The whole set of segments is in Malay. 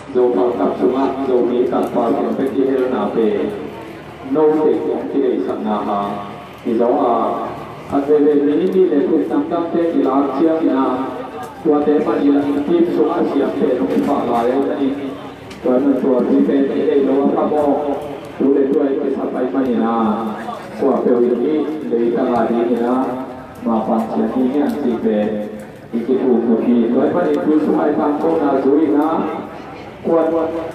ZOFA Cup cuma zomi tanpa kompetisi nape nol tekong kiri sana di Jawa ada ini di level tentang ilang siang ina kuat ilang tim semua siap untuk pakai ini tuan ini lawan kamu boleh itu sampai mana kuat ini dari tengah ini mapan siang ini ansih ikut uji tuan itu semua tangkong nazui kuat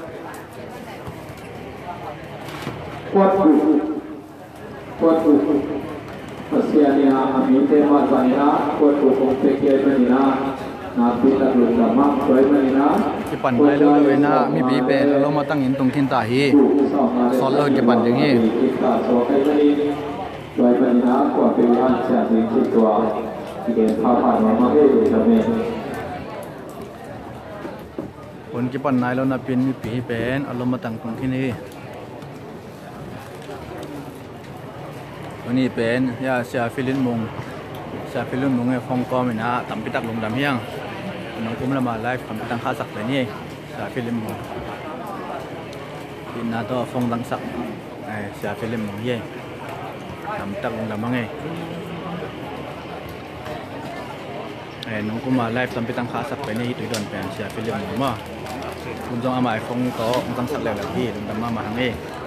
Persiapan kami tema saya kuat kompetisi mana nanti tak lama bagaimana Japan lalu veina mi bibe lalu matang intung kintahi solo Japan jengi bagaimana kuat pilihan siapa yang kedua kita apa nama itu kami คนญี่ปุ่นนายเรานับเป็นมีปีเป็นอารมณ์มาตั้งตรงที่นี่วันนี้เป็นยาเสียฟิลิปมงไอ้ฟองกอมนะตั้มพิทักษ์ลงดำเฮียงน้องอุ้มละมาไลฟ์ตั้มพิทักษ์ข้าศักดิ์เลยนี่เสียฟิลิปมงที่นาตัวฟองดังศักดิ์ไอ้เสียฟิลิปมงเย่ตั้มพิทักษ์ลงดำมั้งไงน้องกูมาไลฟ์ตั้มพิทักษ์ข้าศักดิ์ไปนี่ตัวโดนเป็นเสียฟิลิปมงมาคุณจงเอาไม้ฟงโตคุณตั้งสักแล้วที่ลงดำมาทางนี้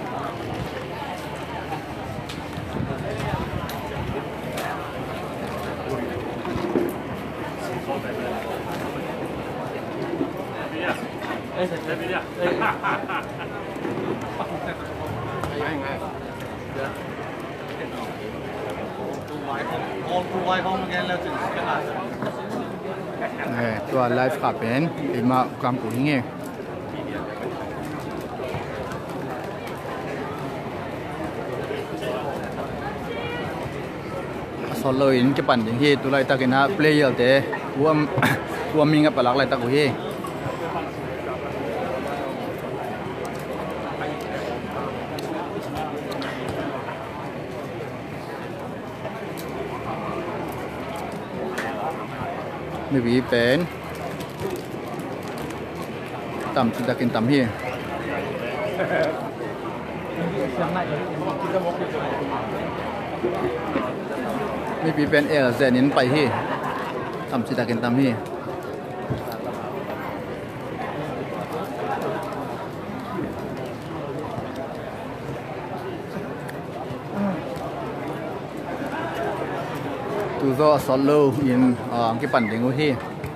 ตัวไลฟ์ขับเป็นอีมากลางปุ๋ยเงี้ยสอนเลยจะปั่นอย่างที่ตัวไรตะกินฮะเพลย์เตะวัวมีกับปลักไรตะกุยมีวีเป็นต่ำสุดตะกินต่ำที่มีปีเป็นเซนินไปที่ต่ำสุดตะกินต่ำที่ตัวโซ่สโลอินกี่ปั่นถึงที่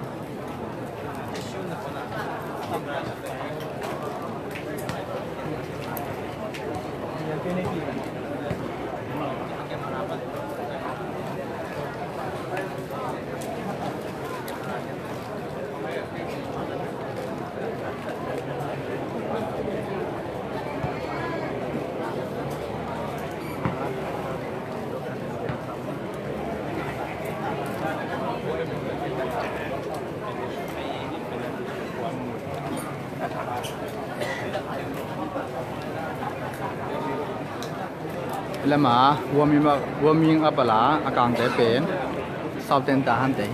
แล้วมาวัวมีอัปลาอาการแต่เป็นสาวเต็นตาหันแต่เฮ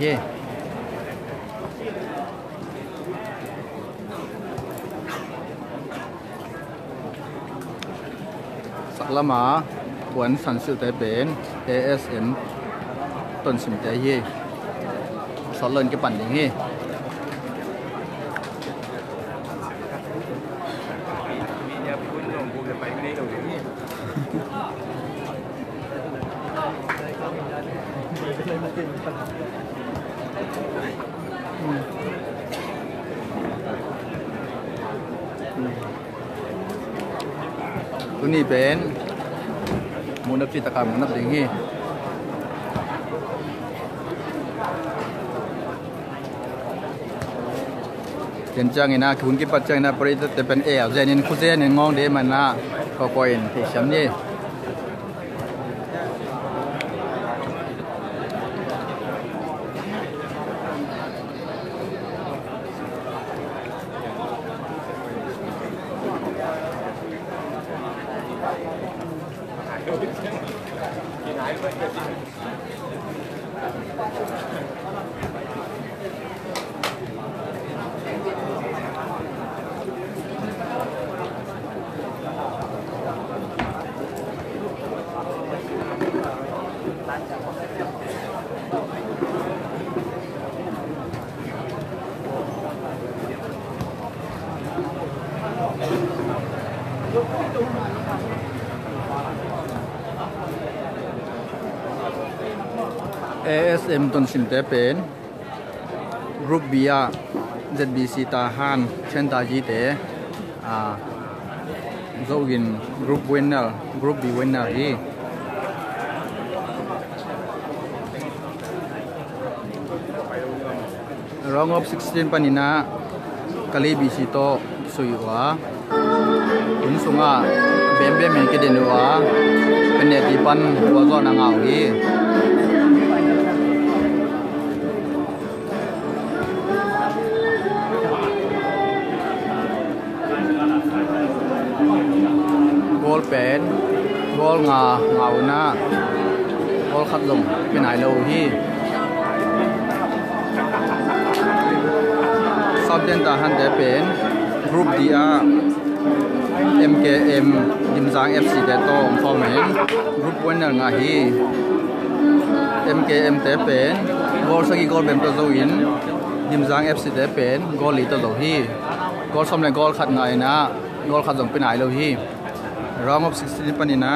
สักละมาหวนสันสุแต่เป็น ASM ต้นสิมแต่เฮสอนเลินกับปั่นอย่างเฮตัวนี้เป็นมูลนับจิตกรรมนับอย่างนี้เห็นจังนะคุณกิปัจจังนะปริตแต่เป็นเจนินคุเจนินงองเดมันนะก็คอยที่ช้ำนี่ ASM Tonsim te pen Group B ZBC Tahan chen ta ji te zogin Group winner Group B winner hi round of 16 panina kali BC to suiwa unsunga bembe men ke denwa peneti pan wazo na ngau hi gol pen gol ngau na gol khat lum penai lo hi Southern Tahan te pen Group D MKM Dimsang FC te to formen Group winner nga hi MKM te pen gol sagi gol bem to zo in Dimsang FC te pen gol li to zo hi gol som le gol khat ngai na gol khat jong penai lo hi round of 16 panina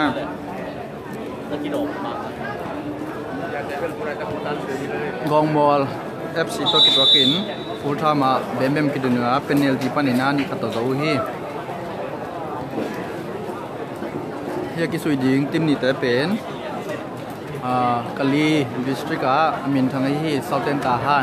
gong ball FC to kitwakin ulthama bem kidunwa penalty panina ni khato zo hi ya ki sui ding tim ni te pen kali district amin thangai hi Southern Tahan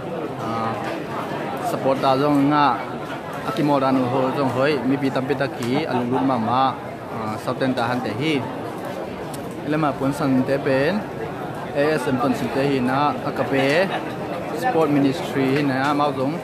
support ta jong nga akimoran ho jong hoi mi pi tam pita ki alunglut mama Southern Tahan te hi elema pon san te pen ASM Tonsim te hi na akape Sport Ministry na mau jong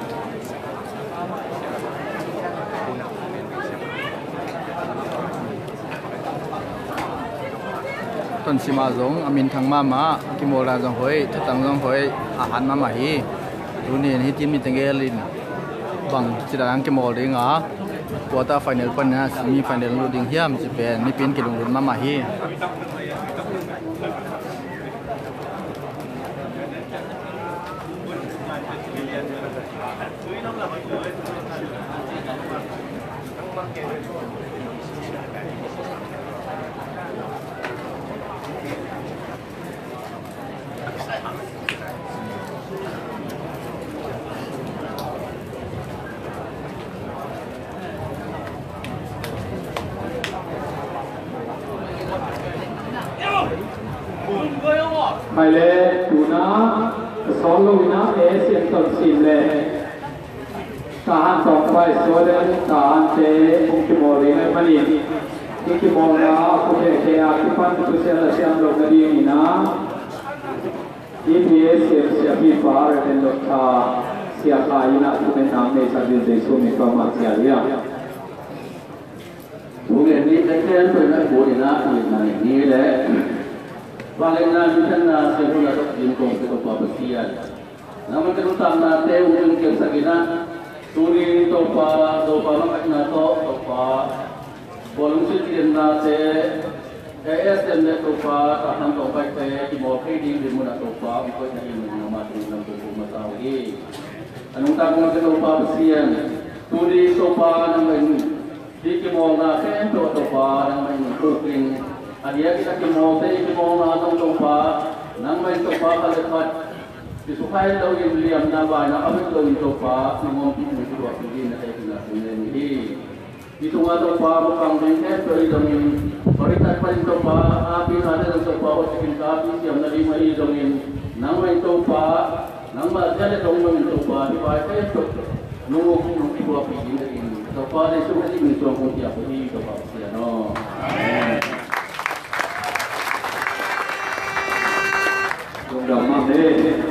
Tonsim jong amin thang mama akimora jong hoi thatang jong hoi ahan mama hi runin hi team ni tengelin bang chidang ke mol ringa quarter final pan na semi final loading hiam Japan ni pin kilung run mama hi Mai le tuna solo wina ASM Tonsim le Tahan song pai sodan Tahan te mukimori le mani mukimora kuhe ke akipan tu se la siam lo ngadi ina EPSM siapi par dan dokta siapa ina tu menam ne sabil desu mi pama sialia mungkin ni teknologi pernah boleh nak ni le Bagaimana misalnya sebuah jingkong itu papasian. Namun terutama teu mungkin sakina suri topa makna topa bolong sih nase ASM topa tahan topa te di bawah di mana topa ikut yang nama tu nama tahu ni. Anung tanggung topa papasian suri topa nama ini di kimona kan topa nama ini cooking. Adia kita kimau ngadong topa, nang main topa kalepat disukai daw yung liam na ba na kami daw yung topa ng mga pinag hindi na tayo pinasunan hindi. Dito nga topa mukhang rinket pero idong yung paritan pa rin topa api natin ang topa o sikin kapi siyam na lima idong yung nang main topa nang madyan itong mga topa di ba kayo ito nung iba pigin na rin topa na isukat yung ito kung tiyak ko hindi topa siya no. Dhamma de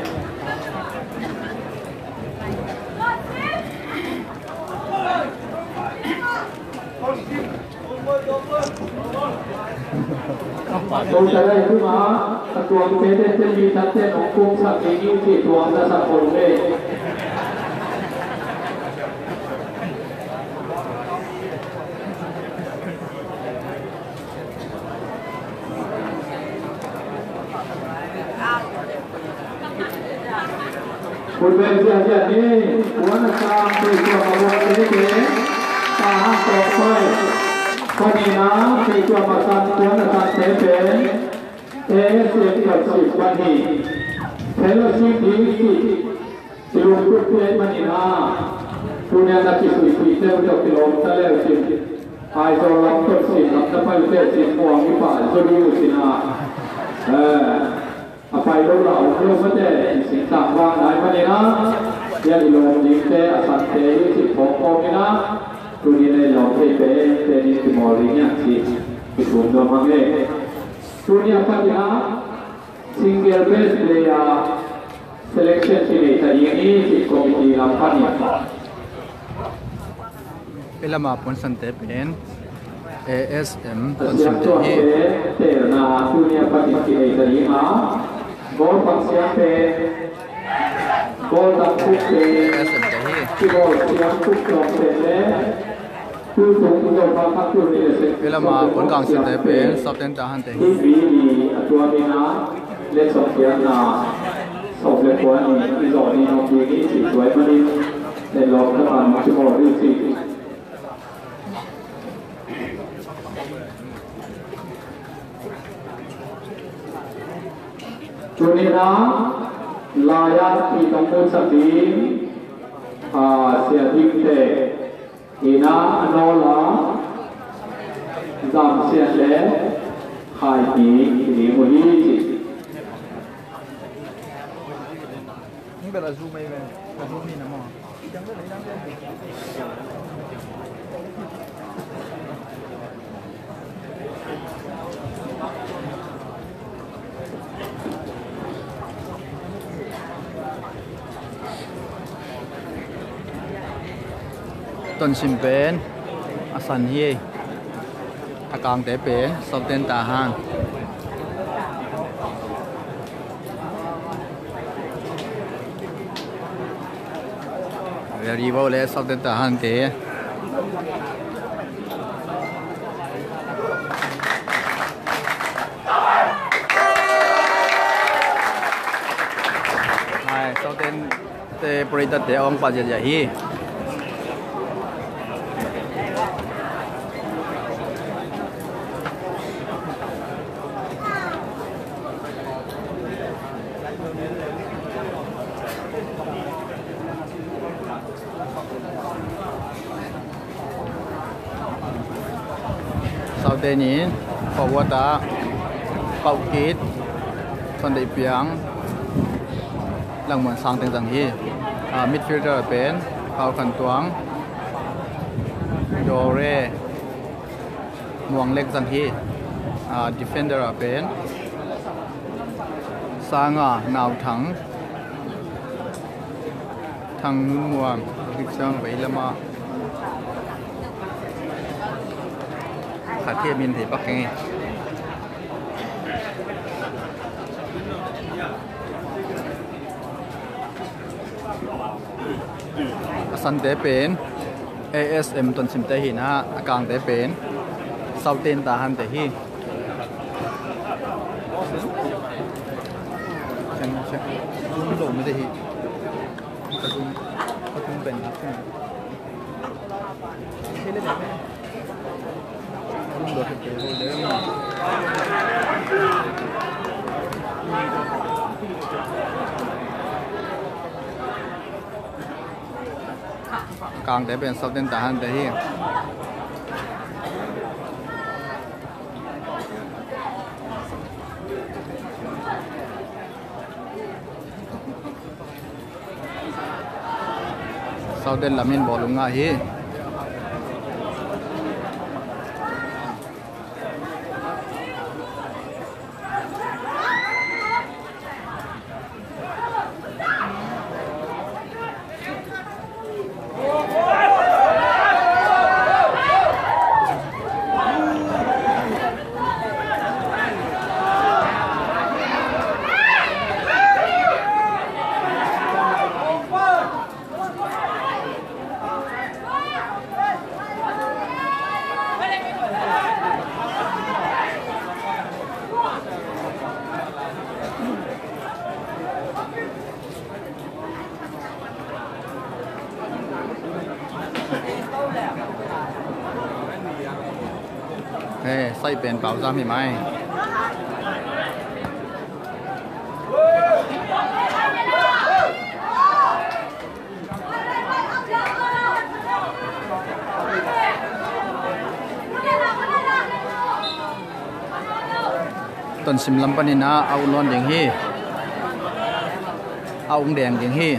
Kung saya itu mah ketua PDT di Taten hukum sak ini si tuang dasar polre. Pulver saja ni, puan asam tu tuang awak ini ke, Tahanต่อไปคนนี้นะมีตัวมาสั่งตัวนะสั่งเทเป็นASM 10วันนี้เทเลสิบที่ลุงพูดเรื่องมันนี่นะทุเรียนนักศึกษาที่เจ้าจะกิโลทะเลสิไอโซลัมต้นสิรับจะไปเทสิมองมีป่าจะดูสินะไปดูเราเรื่องมันจะสิ่งต่างว่าไหนมันนี่นะยังกิโลยิ่งเตะสัตว์เตะยิ่งสิบหกองนี่นะทุเรียนในหลอดเตะเตะนี่ที่มอลิเนี่ยสิที่ถูกโดนมาเองทุเรียนพัฒนา single base player selection ที่ในทางนี้ที่คอมมิตี้รับพัฒนาเป็นละมาผลสันเตเป็น ASM ต้นสิมเตฮีเตนาทุเรียนพัฒนาที่ในทางนี้มาโกลปักเสียเป็นโกลตัดคุกเป็น ASM เตฮีที่โกลเสียคุกจบเป็นเลยคือสูงจบมาพักอยู่ในเป็นละมาผลกลางสิมเตเป็นซับเต็นตาหันเตฮีที่วีตัวนี้นะเล็กสองเสียนาสองเล็กกว่านี้ที่สองนี้น้องดีนี่สิสวยมาดีในรอบประมาณชั่วโมงที่สี่จุนี้นะลายาที่ต้องพูดสักทีเสียทิ้งเตะอีน่าโนลาจำเสียเล่ขายดีดีมุนีจินี่เป็นอะไรซูไม่เป็นซูมีน้ำมันต้นชิมเป็นอาสันเฮอากางเตเป็นสอบเต้นตาหางเรียบร้อยแล้วสอบเต้นตาหางเตใช่สอบเต้นเตปริตเตองปัจจัยฮีsau đây nhìn forward đã bao kít còn đại piang lăng mòn sang tiếng rằng hi midfielder bên bao khẩn tuang dore muang leg rằng hi defender bên sang nào thắng thằng muang dịch sang vậy là màขาเทียบินถีปักไงสันเตเป็น ASM ต้นสิมเตหินะอากางเตเป็นเซาเตนตาหันเตหิเช่นรุ่มโดไม่ได้หิกระดุมเป็นครับใช่ไหมLo que te volvemos. กลางแต่เป็นซับเต้นตาหันแต่ที่ซับเต้นลามินบอลลงง่ายฮี sai pen bảo ra mi mai Tonsim lampani na au non ding hi au đèn ding hi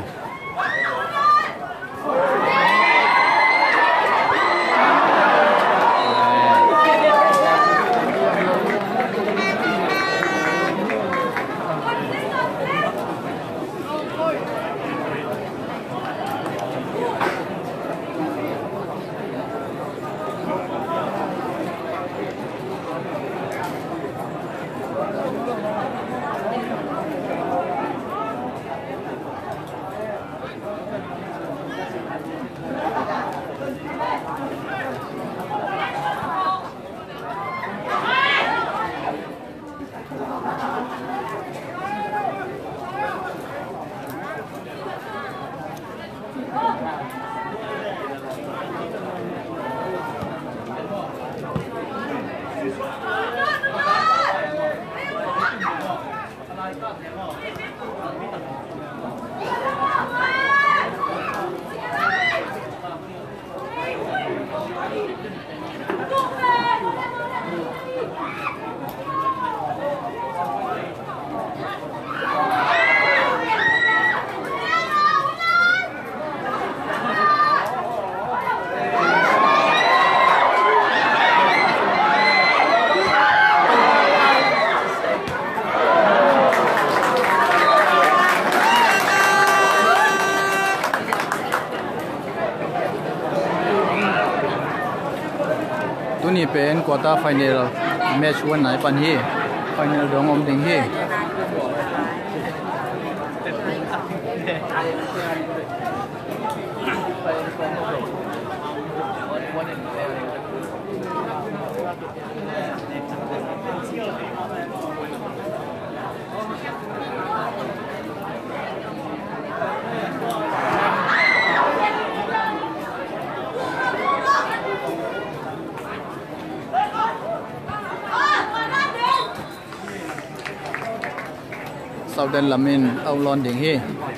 Tuni pen quarter final match one nai pan hi final dong om ding hi Southern Lamin au lon ding hi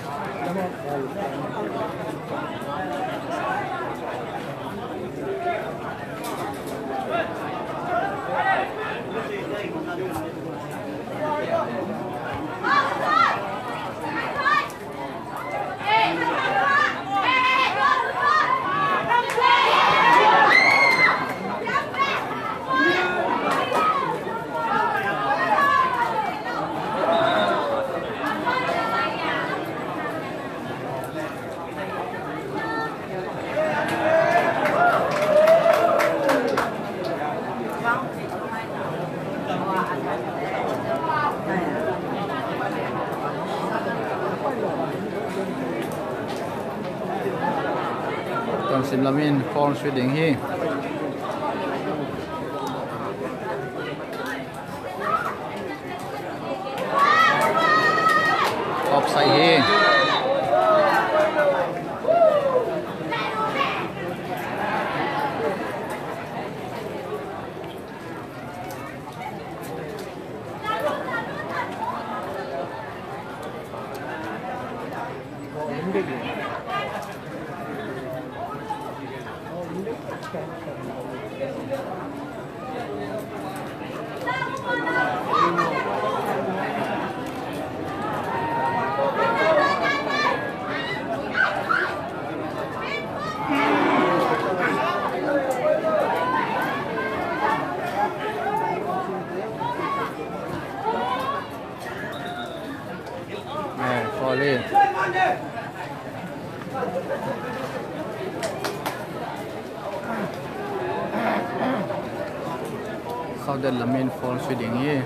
Tonsim lamin form shooting hi offside hi volley Southern Lamin form shooting hi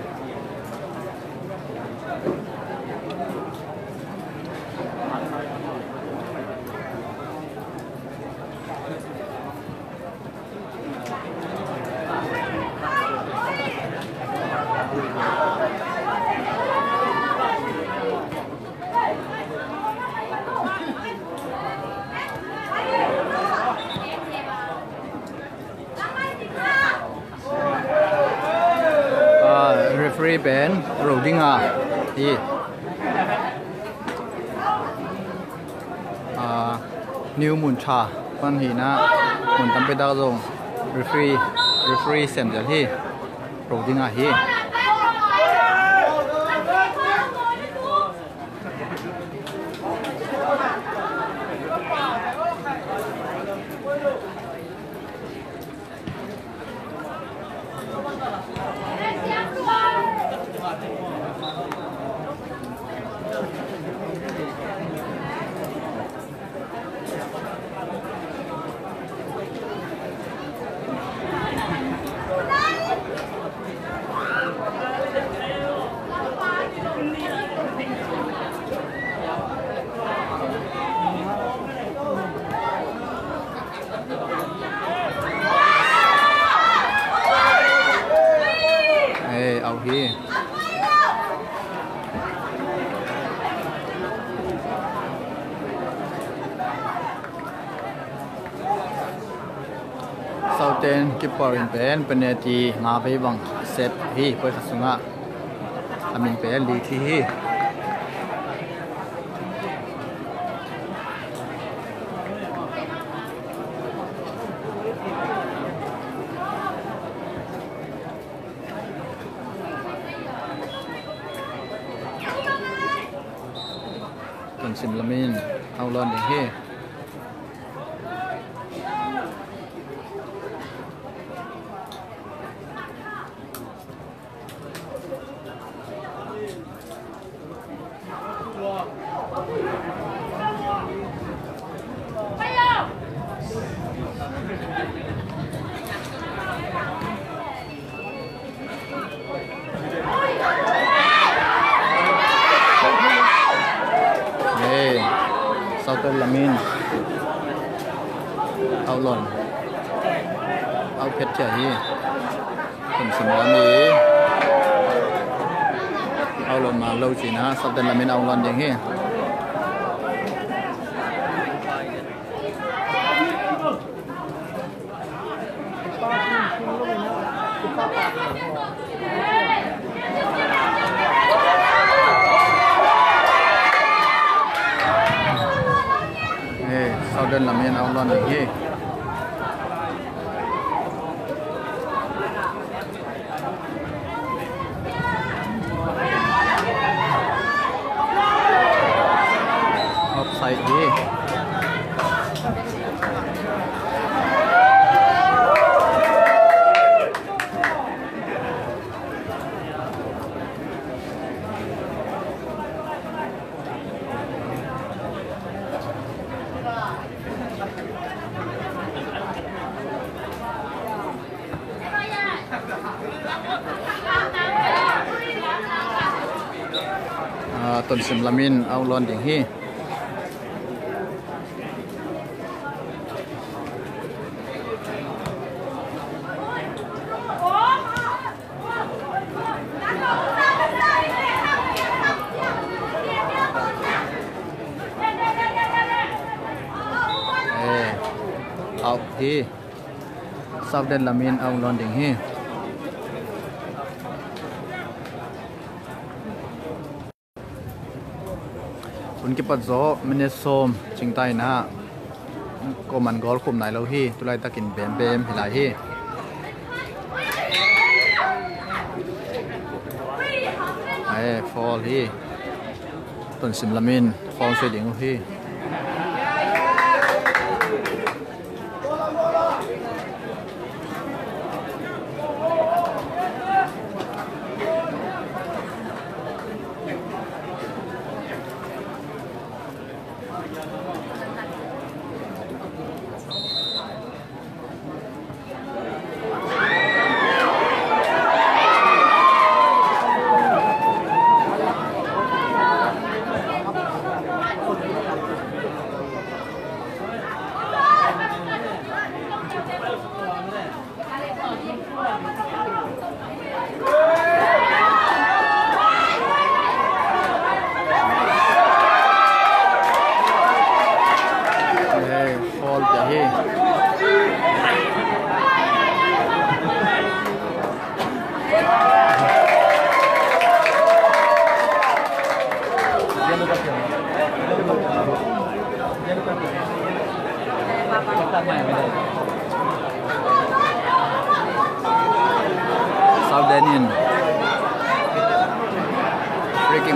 referee Ben Roding hi New Moon Cha pan hi na mun tam pe da zong referee sem jal hi Roding hi out here. Southern keeper in pen penalty nga ve bang set hi poi khasunga amin pe li thi hi Tonsim lamin au lon ding hi Southern lamin au lon au phet cha hi Tonsim lami au lon ma lo chi na Southern lamin au lon ding hi Southern lamin au lon ding hi offside hi Tonsim lamin au lon ding hi out hi Southern lamin au lon ding hiคุณกิปัดโซมันเนี่ยโซมจิงใต้นะก็มันกอลคุมไหนเราฮีตุไลตะกินเบมเบมเฮลายฮีไอ้ฟอลฮีต้นซิมลามินฟอลช่วยดิ่งฮี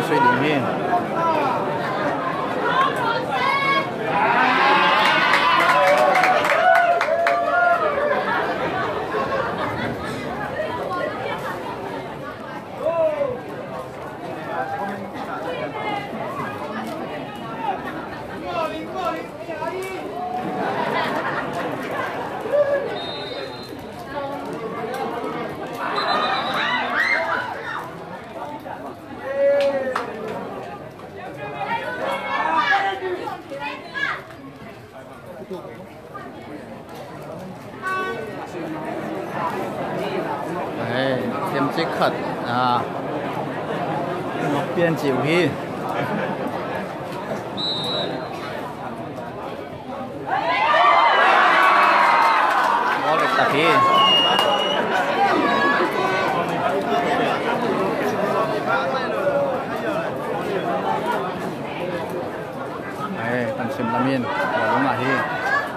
suy điểm hi thêm chiếc khật ngọc biên chịu hi có được tập hi tầm sim lamin và đúng là hi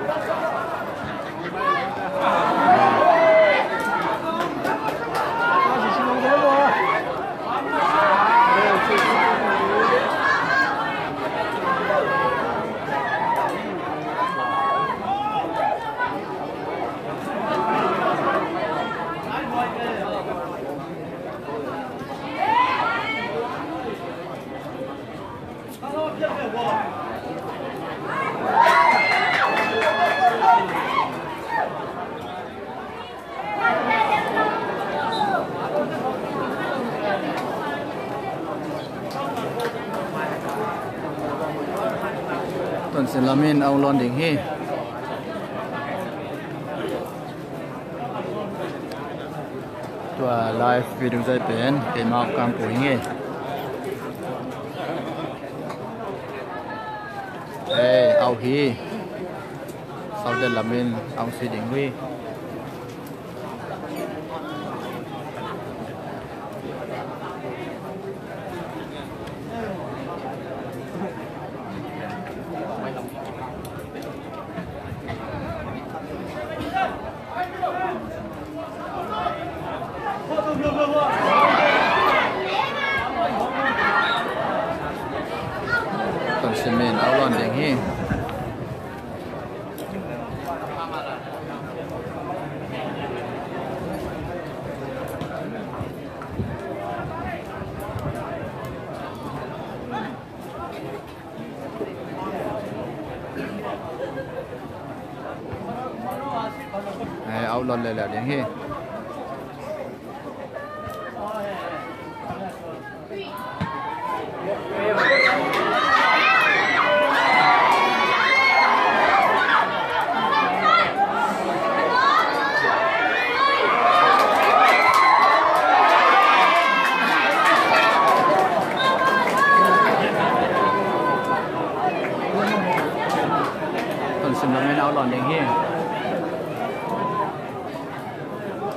tuần xin lamin ông lon đỉnh hi tua live video dây bên để mau cam của hi ao hi sau đây lamin ông suy đỉnh huy tuần xin mình ao lon đỉnh hi ao lon lại là đỉnh hi tuần xin lamin ao lon đỉnh hi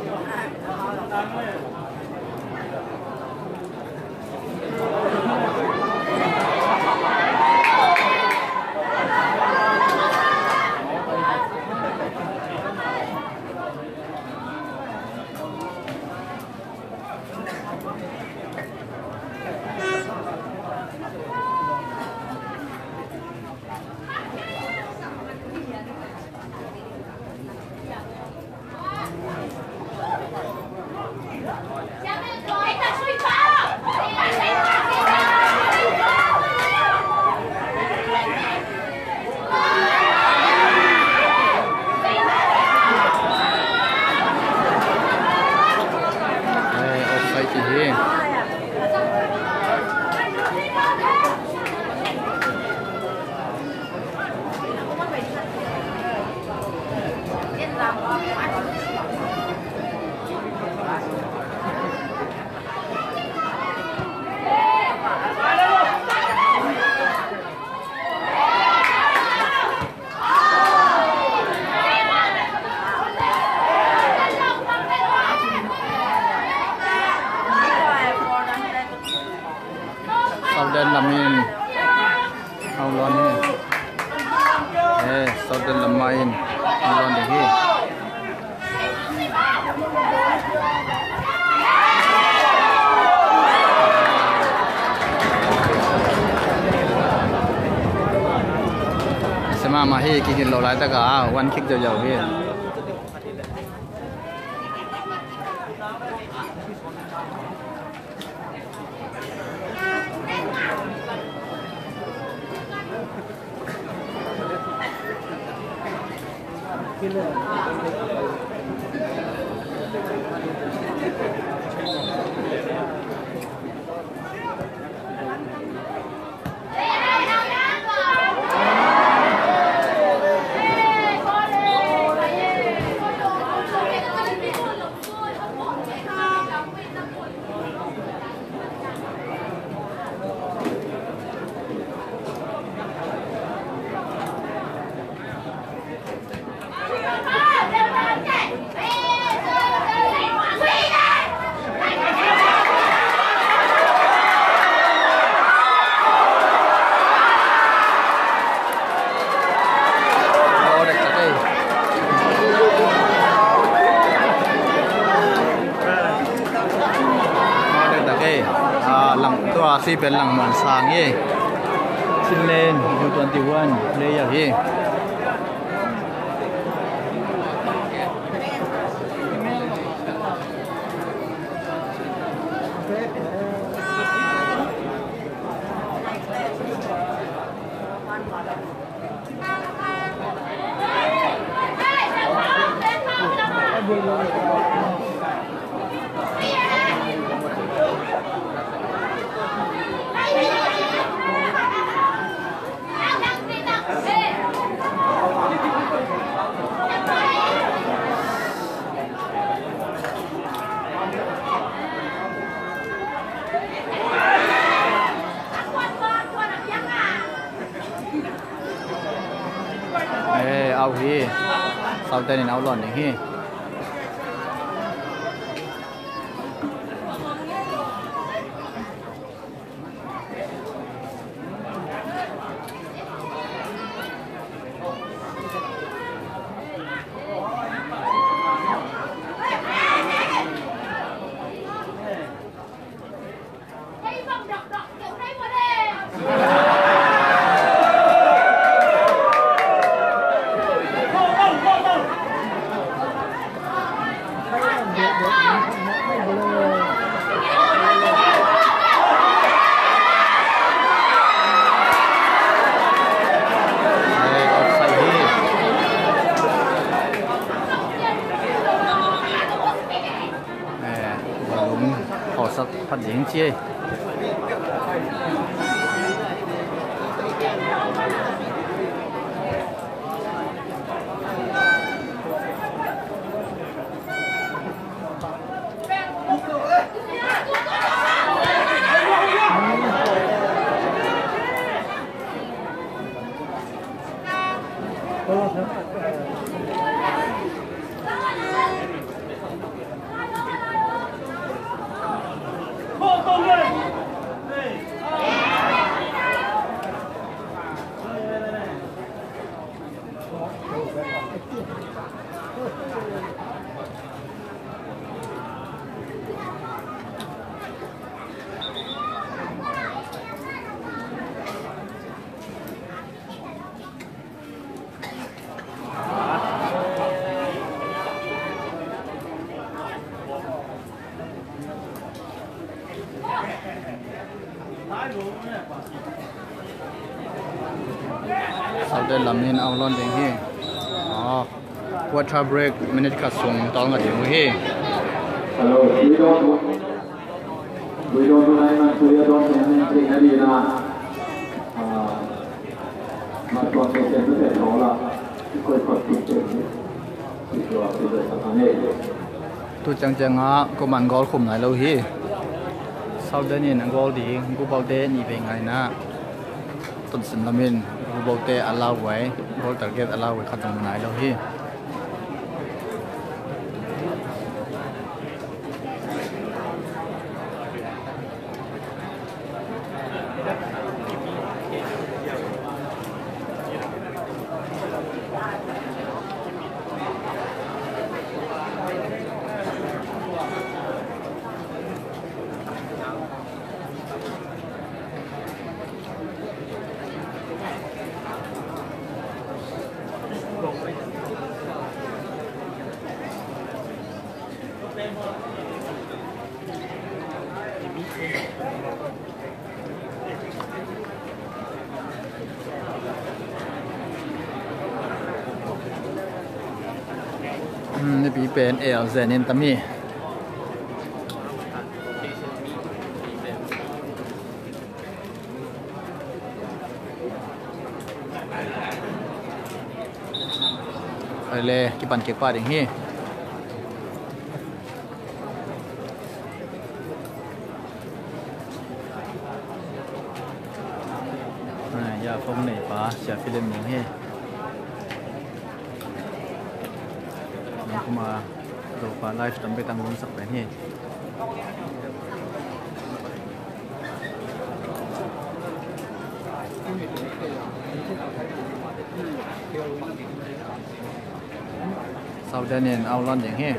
mà hi kinh lâu lại ta cả one kick dầu dầu hi si bên lăng mòn sang ye xin lên U21 player ye ao hi sau tên áo lòn này hi phát triển chi sau đây làm nên ao lon tiếng hi water break minute cả sung tao ngắt tiếng hi hello we don't like to hear don't anything heavy na mà còn cái chuyện cái đó là coi coi chuyện thì đó là cái này tu chẳng chẳng á có màn gol khum lại lâu hi sau đây nhìn anh gol điกูbao tê nhị về ngày na tuần sinh làm mìnhกูbao tê allow vậy gol target allow vậy khát trong này lâu hi นี่เป็นเอลเซนินตามีไปเลยกี่ปันเก็บปลาอย่างนี้ยาฟงในปลาเสียฟิลิมอย่างนี้น้องมาดูปลาไลฟ์ทำไปตั้งวงสักแบบนี้เสาเดนเนนเอาล่อนอย่างนี้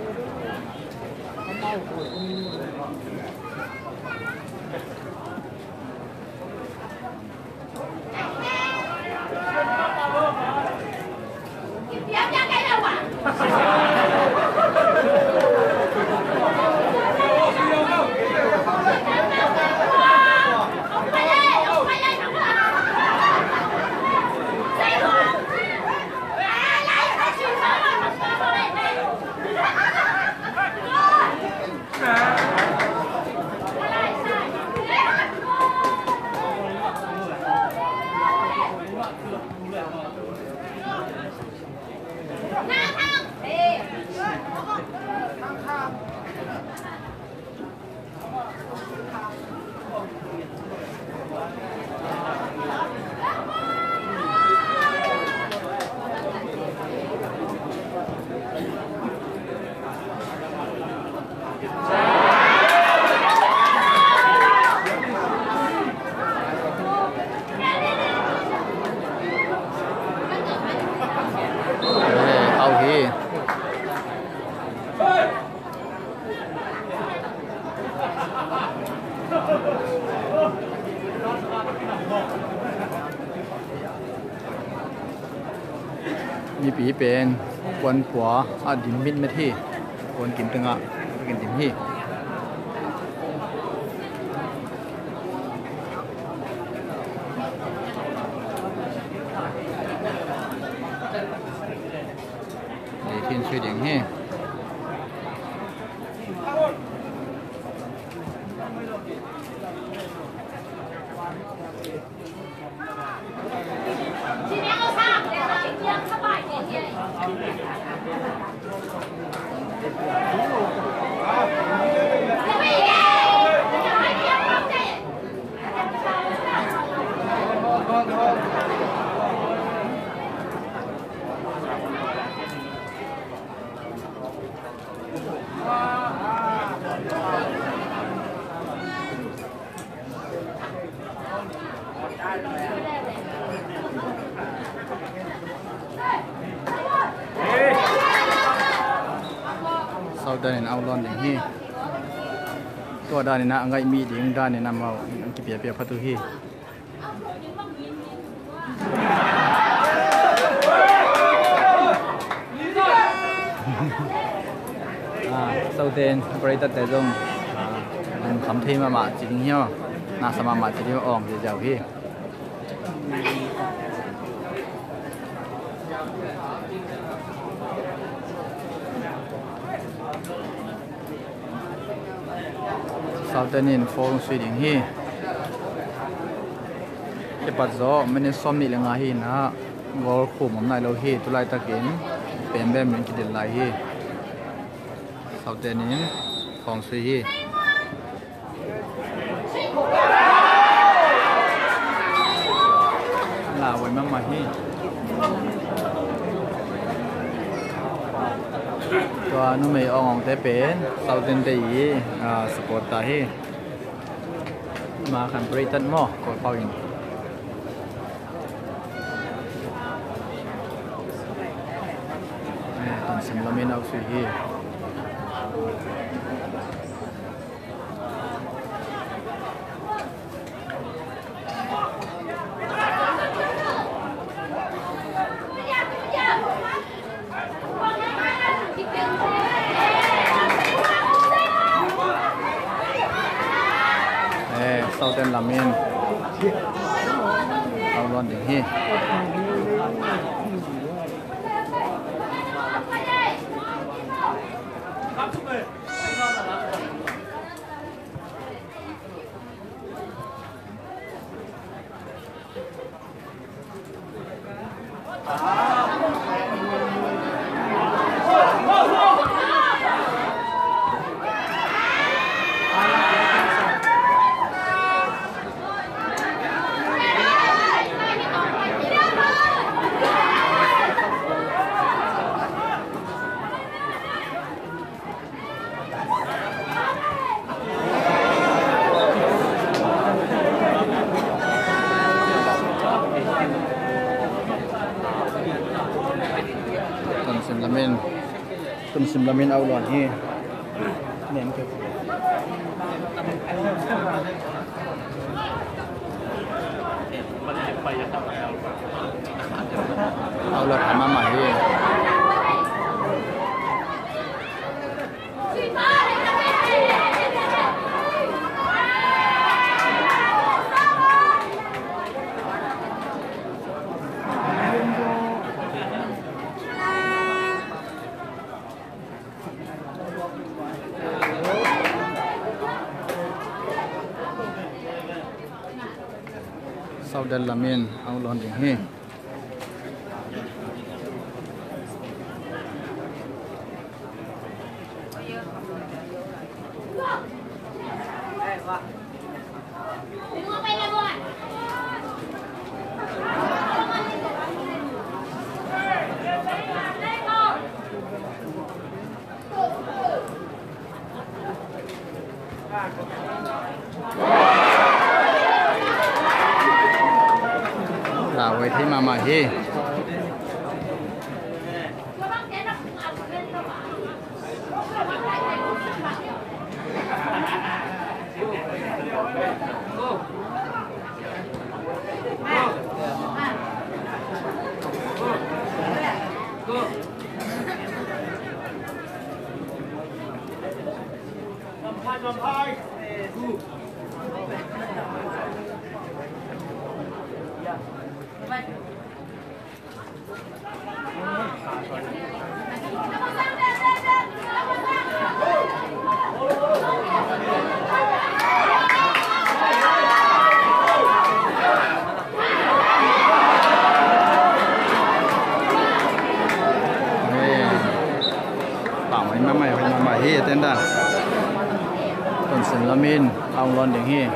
มีปีเป็นกวนผัวดินมิดไม่ที่กวนกินตึงกินดิมที่เทียนช่วยเด็กให้เสาด้านนี้เอาล้อนอย่างนี้ตัวด้านนี้นะไงมีดิ่งด้านนี้นำเอากี่เปียพัตุฮีเสาเดนบริษัทแต่จงคำที่มาจริงเหี้ยน่าสมาจริงอ่องเจ้าพี่เสาเดนินโฟงสวยดิ่งฮีเก็บปัจจุบันมันซ้อมนี่เลยไงฮีนะวอลคู่มันนายเราฮีตุลายตะกินเป็นแบบมันกินไหลฮีเสาเดนินโฟงสวยฮีลาไว้มากมายฮีตัวนู้นไม่ออกแต่เป็นเสาเดนได้ยีสปอร์ตตาฮีมาขันบริษัทหม้อกดเป่าอินตอนสิมเราไม่เอาสุฮี lamin ao lon ding hi Tonsim lamin ao lon hi nem ke ao lon ama ma hi sau đây là miền ao lon ding hi vậy thì mà hi hi tên da Tonsim lamin ao lon ding hi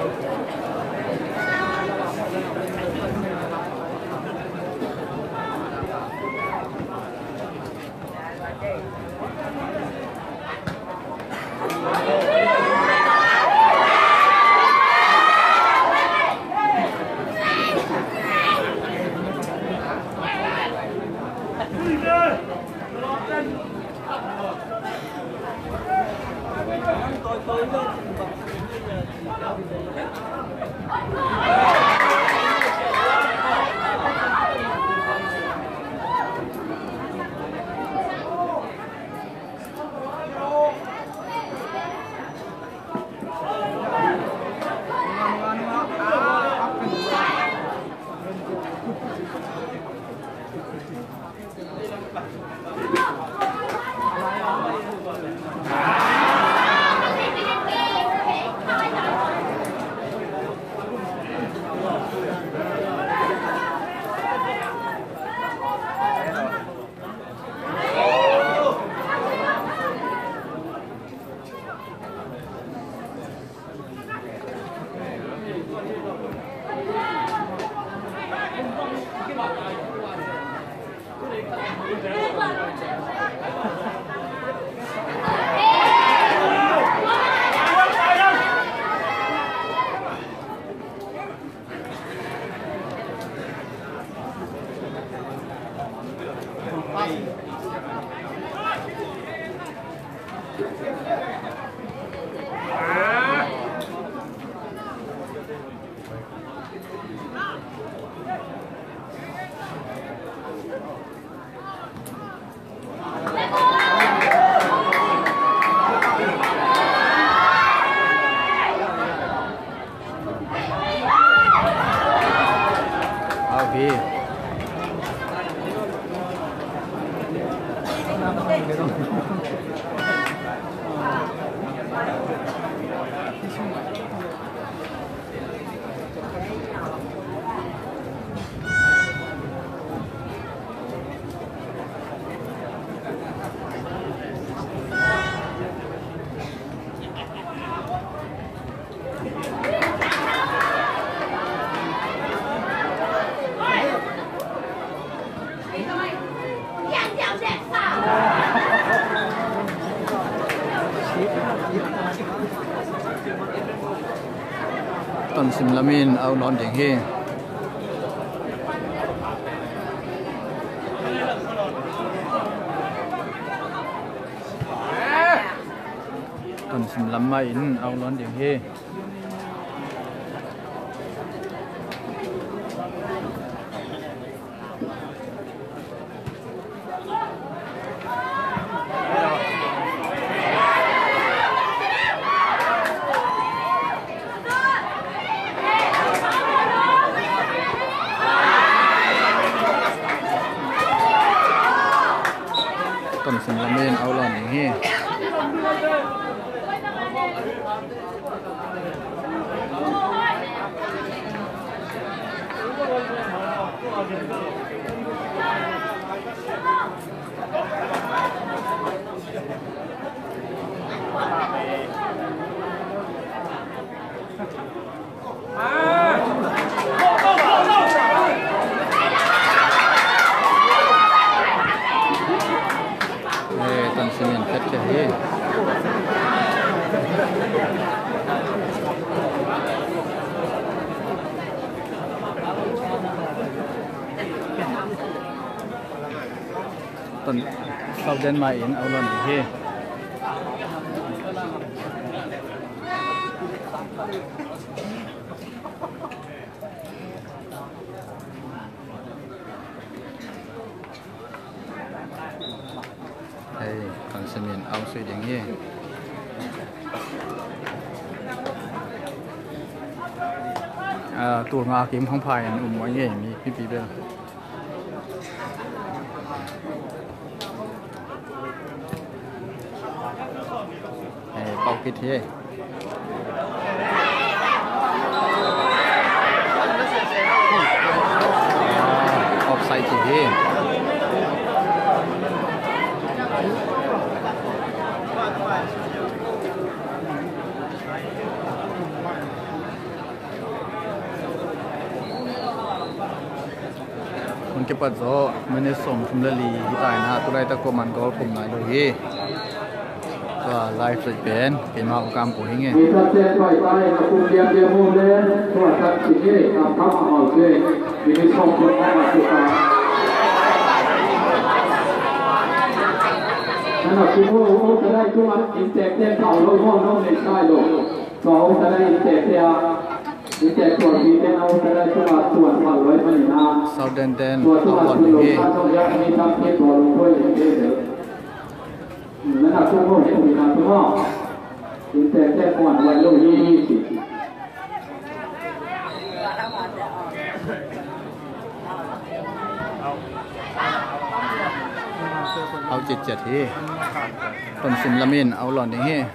Tonsim lamin au non ding hi Tonsim lamma in au non ding hi Tonsim lamin au non ding hi Tonsimin pet ke hi Ton sau den mai in au non ding hi Tonsimin au sui ding hiตัวงากิมของพายไว้เงี้ยมีพี่ปีเบลเป่ากิดเฮออกใส่จีเฮมันเก็บปัจจุบันมันเนี่ยส่งทุมละลีที่ตายนะตัวไรตะโกมันก็ผมหน่อยเลยก็ไลฟ์สุดเป็นมาของการปุ๋ยไงมีทัศน์ไปไปนะคุณเรียนเรียนโมเดลตัวทัศน์ที่นี่ทำเอาเลยมีช่องคนเข้ามาสุดท้ายนั่นแหละคุณโอ้จะได้ตัวอินเตอร์เน็ตเขาลงห้องน้องในใต้โลกสองจะได้อินเตอร์เน็ตมีแต่ตัวที่เป็นเอาแต่ละตัวตัวผ่านไว้ไม่นาน South Den ตัวตัวที่ลงมาต้องยัดมีทำเก็บตัวลงด้วยอย่างเดียวนั่นแหละช่วงโลกที่มีการทั่วอินเตอร์เน็ตก่อนวันโลก20 เอาจิตเจ็ดทีต้นสิมละมินเอาหล่อนอย่างนี้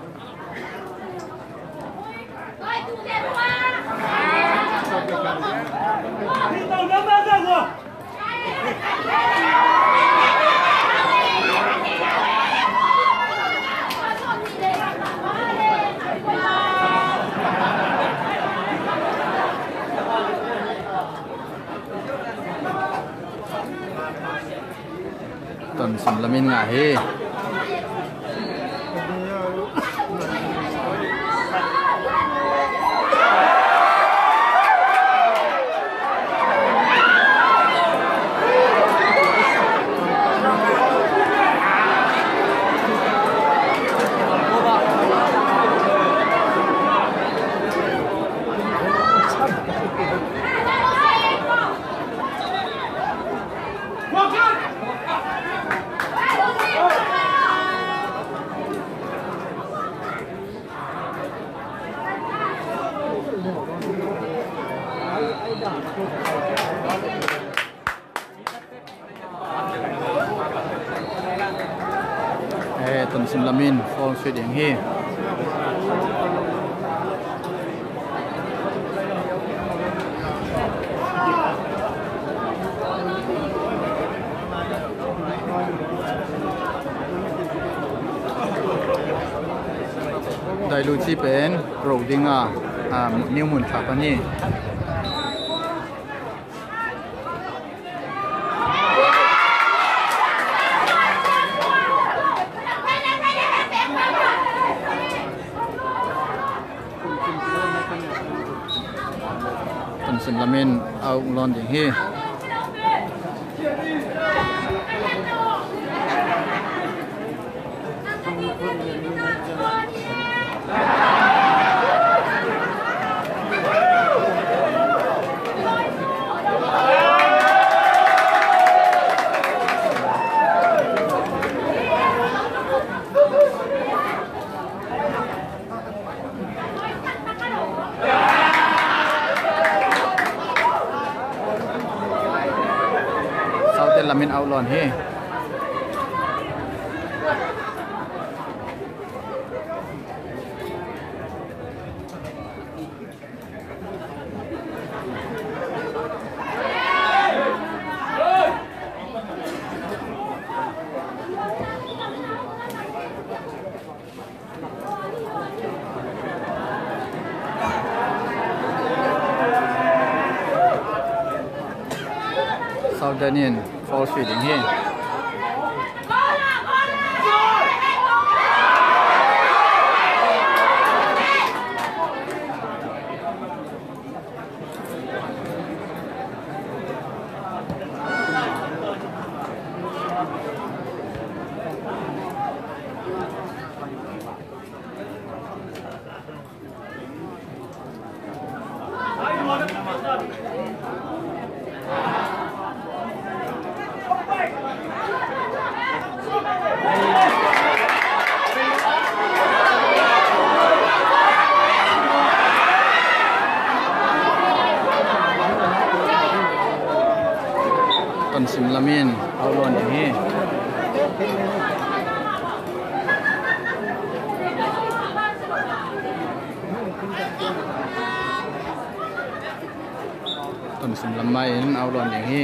ต้นสิมละมินง่ายเฮต้นสิมละมินฟอลสุดอย่างนี้ได้รู้ที่เป็นโปรดิ้งนิ้วหมุนขาปนี่ Tonsim lamin au lon ding hi lamin out lon hi South Danian fall feeding here. Tonsim lamin aulon ini Tonsim lamain aulon ini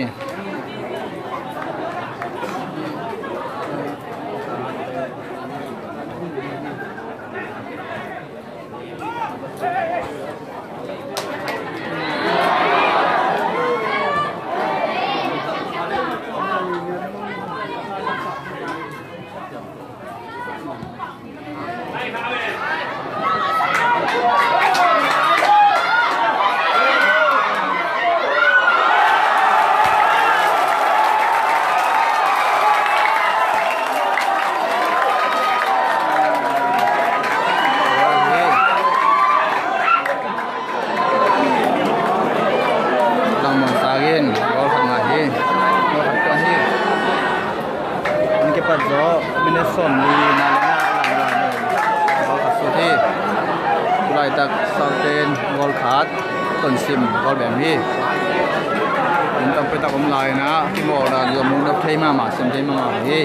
Tonsim golแบบนี้ผมต้องไปตักอมลายนะที่บอกเราจะมุ่งนับเทมามาสิมเทมามาพี่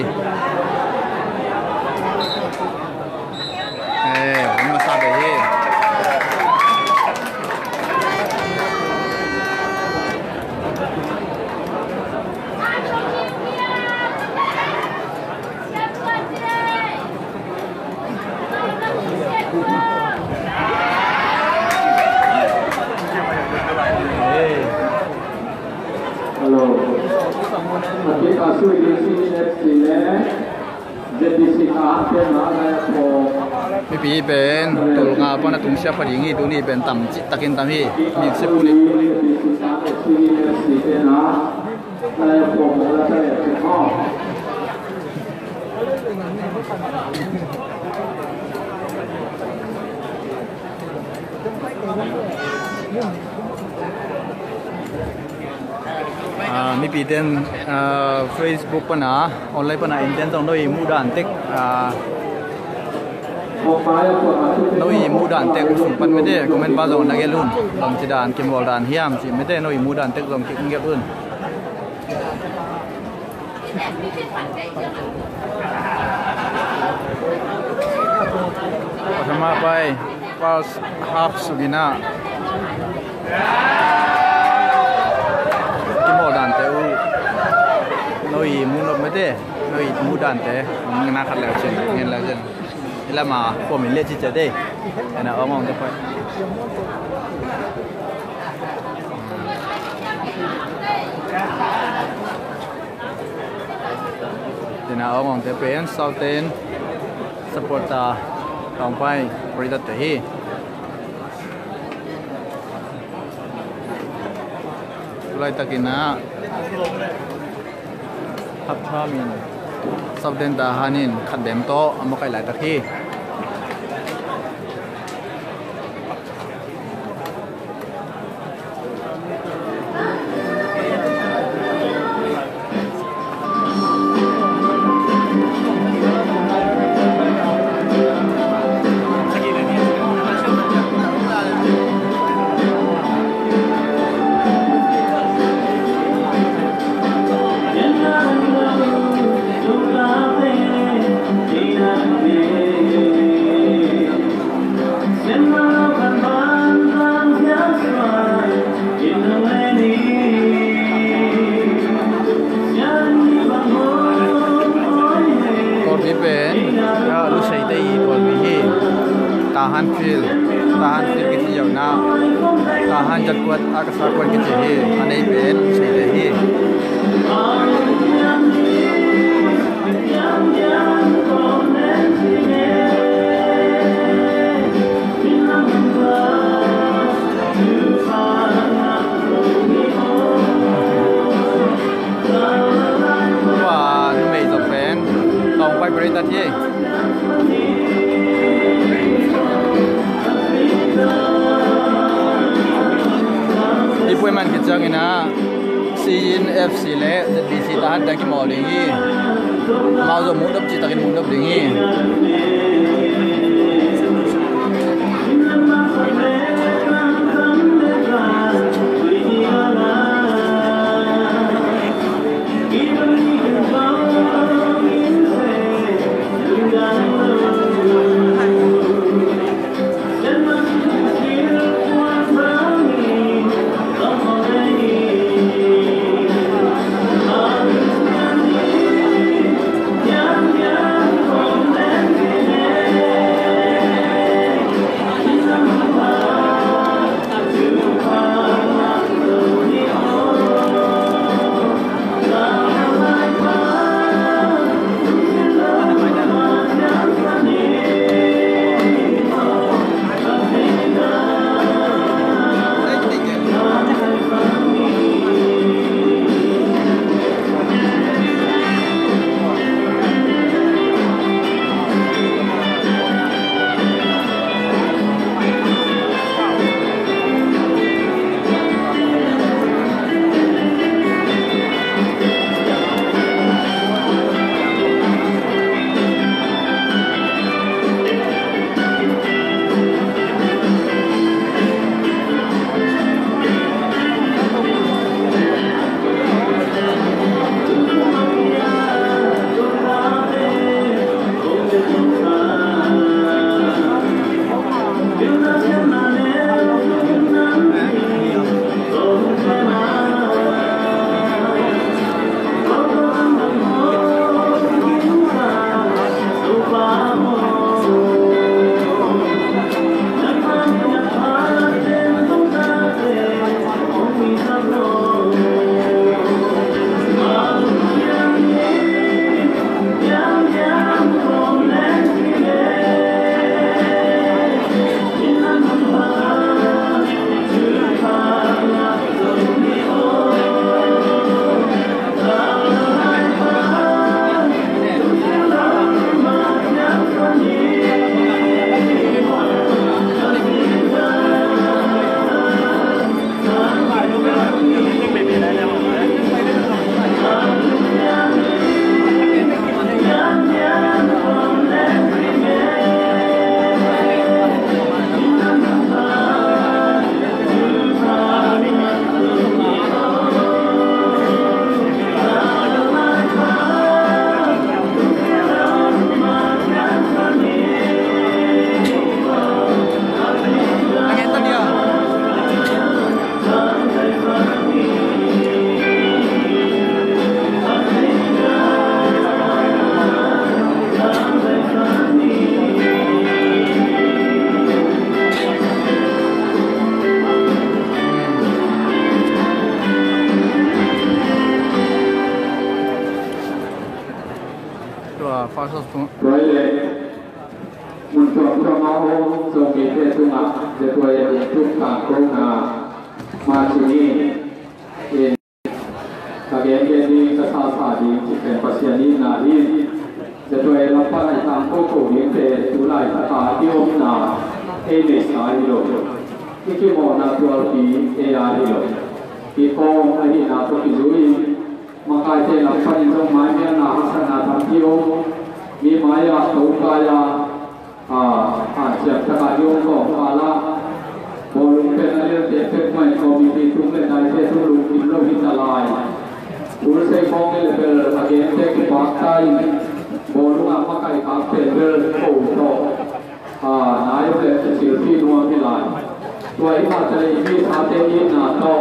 ผมมาซาไปที่พี่ปีเป็นตุลงาปนตุงเสียพอดีงี้ตัวนี้เป็นต่ำจิตะกินต่ำพี่มีเสปุลิมีปีเดินFacebook ปะนะออนไลน์ปะนะอินเทอร์เน็ตต้องด้วยมูดานเทคnoi mudan tek usung pan mede komen ba zong nagelun long chidan kimol dan hiam chi mede noi mudan tek zong king gelun pertama pai pas half sugina kimol dan teu noi munop mede noi mudan te ngna khat la chen ngel la chen là mà của mình lên trên đây là ông ông phải thì nào ông thấy bên sau tên supporter tổng phải beri tadi tulai takina hapchamin sabden tahanin khadem to amokai lai takhi tahan feel kita jauh na tahan jat kuat akasa kuat kita he anei ben sei he wah nu mei tập ben tong pai beri tadi ipuai man kita ngina CNFC le DC tahan dah kita mau lagi mau zo mudap cita kita mudap lagi Rồi muốn chọn cho máu dùng cái thế tung ạ để tôi chúc cả công mà chỉ kagaya ni kasasa di chicken pasiani na di jadwal lapar ay tampo ko hinte tulay kata diom na ene sa hilo iki mo na tual pi ea hilo iko ay na to kizui makai te lapar yung maya na hasana tampiyo mi maya taukaya siap takayong ko ala bolong penalil tepek mai komite tungle dai te tulung ilo hitalai urusai kong level agente ke paktai bolong apa kai kape level ko nayo le silpi nuam hilai tua ima tele ini sate ini na to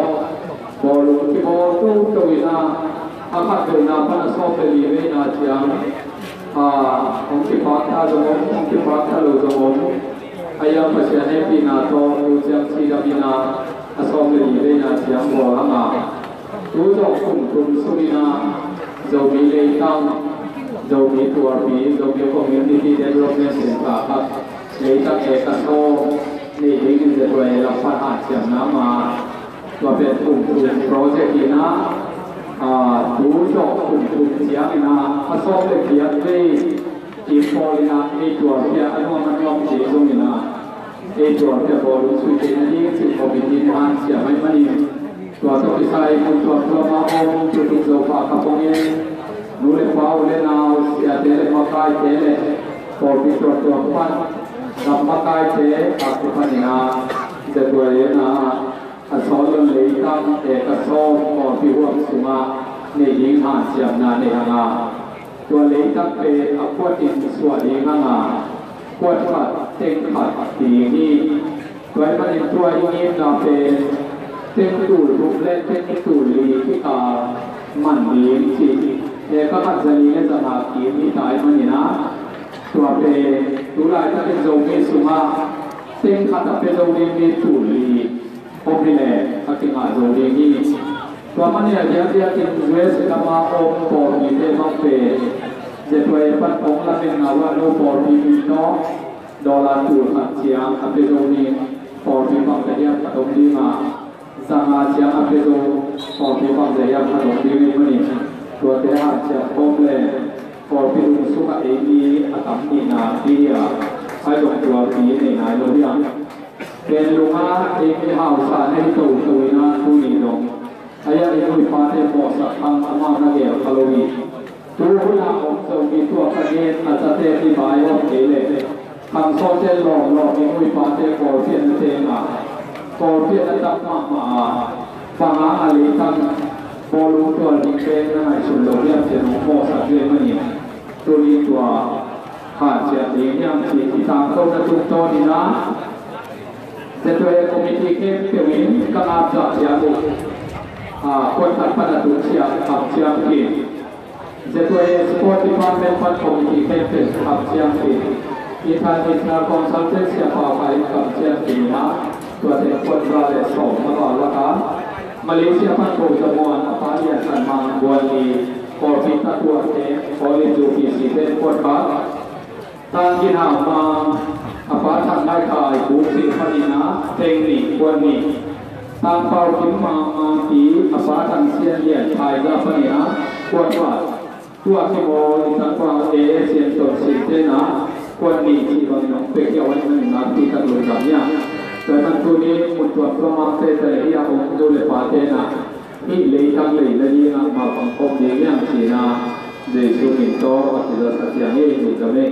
bolong ki bolong tu ina akat na pana sopeli veina chiangองค์ที่พักท่าสมองค์ที่พักท่าลูสมองอายาปัจจัยปีนาโตรูเซียมซีดาบินาอสมรีเวนาเสียงบัวมารู้จบกลุ่มกลุ่มสุรินาโจมีเลตังโจมีตัวปีโจมีคอมมิวนิตี้เดเวล็อปเมนต์สินค้าครับเลตังเอกโซนี่เองจะด้วยรับประทานเสียงน้ำมาตัวเป็นกลุ่มโปรเจกต์นี้นะดูจบกลุ่มเสียงนะผสมเลยเพียงที่ที่พอเลยนะไอตัวเพียงอันว่ามันยอมเสียตรงนี้นะไอตัวเพียงพอรู้สึกเป็นนี้สิ่งของเป็นที่ทานเสียไม่มันนี่ตัวต้องไปใส่ตัวมาองค์จุดโซฟากับพวกนี้นู้เลยฟ้าเลยนาวเสียเตะมาใกล้เตะพอพิจารณาพันกับมาใกล้เตะอัศพันธ์นะจะตัวเองนะอัศวรเลยตั้งเอกโซพอพิวสุมาในยิงหานเสียงนาในหางาตัวเลยตั้งเป็นอภวติสวัสดีหางาปวดขัดเต็งขัดตีนี่ตัวมันเป็นตัวยิ่งนาเป็นเต็งตูรูปเล่นเต็งตูลีที่มันดีสิเอกขัดจะมีในสมาธิมีตายมันนี่นะตัวเป็นตัวลายถ้าเป็นโจมีสุมาเต็งขัดเป็นโจมีตูลีพบเลยถ้าเป็นอาโจมีนี่ตัวมันเนี่ยเดี๋ยวกินเวสกับมาองค์ปอมีเทมังเปจะตัวปันองค์ละเป็นงาว่าโนปอมีโนดอลลาร์จูขัดเชียงอเปโดนีปอมีมังเดียขัดองดีมาสังอาเชียงอเปโดปอมีมังเดียขัดองดีมีมันนี่ตัวเตหะเชียงพบเลยปอมีลุงสุขเอมีอาตมีนาดีอ่ะให้ดอกตัวปีในนายโลยัง เป็นลุงอาเองมีหาวสารให้ตู่ตุยนาตุนีดงอายะยังมีฟาเตโมสักทางอามานาเกลคาโลวีตัวเวลาของเจ้ามีตัวคะแนนอาจจะเตะที่บายว่าเกเรทางโซเชียลหลอกมีฟาเตโกเพียนเตงโกเพียนตักมาฟังอาลีตังโบลูตัวลิงเป็นนั่นสุดโลกยังเสียงโมสักเรื่องนี้ตัวนี้ตัวขาดเสียเองยังสีที่ทางเขาจะจุดโตนี่นะจะตัวเองก็มีที่เก็บเกี่ยวกับกำลังจะเสียบุคนทัดพันธุ์ตุเสียขับเสียงกินจะตัวเองสปอร์ตที่มาเป็นพันธุ์คอมมิตี้เก็บเป็นขับเสียงกินอีทางนี้นาคอนซัลเทนเสียฝ่าไปขับเสียงกินนะตัวเองคนเราเลยส่งมาก่อนละครับมาเลเซียพันธุ์โปรจมวนอพาร์ตเมนต์สันมังบัวลีพอพิทักษ์ตัวเองพอเรียนดูปีสีเป็นคนบ้าทางกินหาวมาอาภาทางได้ขายบุกสิพนินะเทงนิวันนี้ทางเป่าขิมมาปีอาภาทางเสียนเลียนไทยก็พนินะควรว่าตัวที่โมลิตังกว่าเอเซียนตัวสิเทนะควรนี้ที่วันน้องเป็กยาวันนั้นนาทีกันเลยกับเนี่ยแต่มันตัวนี้มุดตัวประมาณเท่าไหร่ที่อาองค์ดูเลยปาเทนะที่เลยทั้งเลยและยิ่งมาฟังคมเดียงสีนาเดชุมิโตวัตถุสัจจะนี้มีจะไม่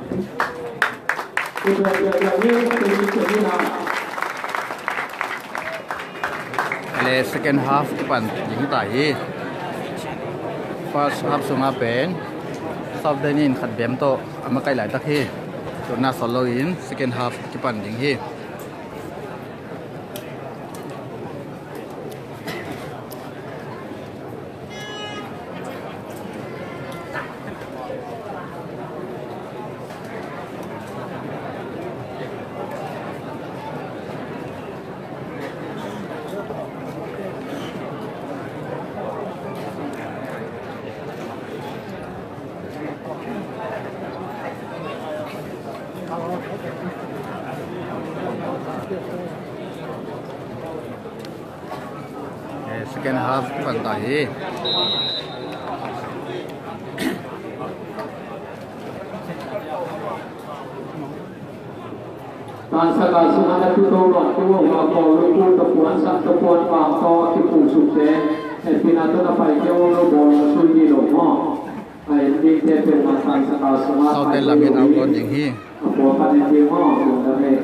คุณจะอย่างนี้เป็นสิ่งที่น่าเลย second half ที่ปั่นยิงไต่ first half สุมาเป็นซอฟต์เดนินขัดเบียมโตอามาไกลหลายตะกี้ส่วนหน้าสโลอิน second half ที่ปั่นยิงที่ second half kan tahi Saka sumana tuto lo tuwo ma ko lu ku to puan sa to puan pa to ti pu su se e pinato na pai ke lo bo su ni lo mo ai ti te pe ma san saka sumana sau tên là miền out ding hi ko pa ni ti mo lo da me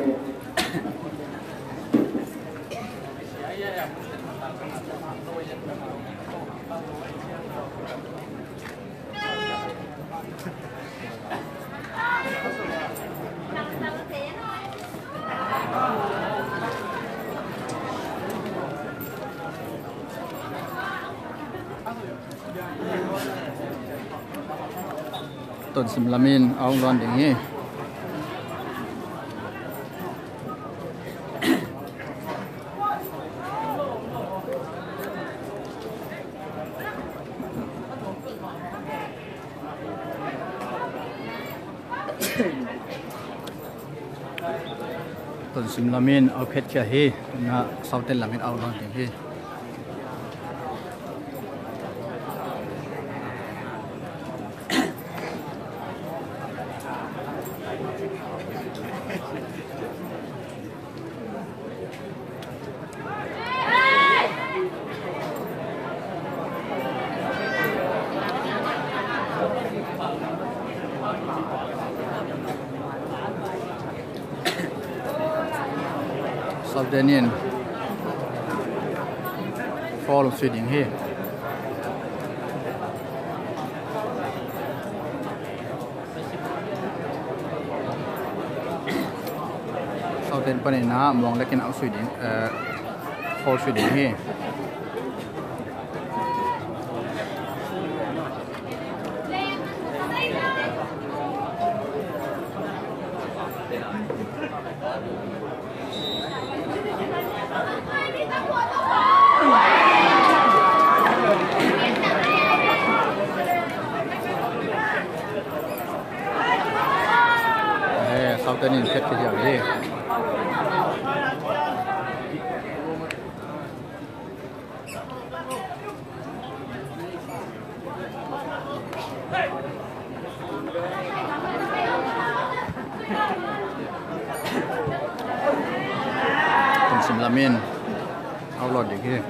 Tonsim lamin au lon ding hi Tonsim lamin au phet kya hi na southern lamin au lon ding hi Southern fall feeding here Southern pani na mong lekin au feeding fall feeding here Southern in phet kya hi Tonsim lamin au lon ding hi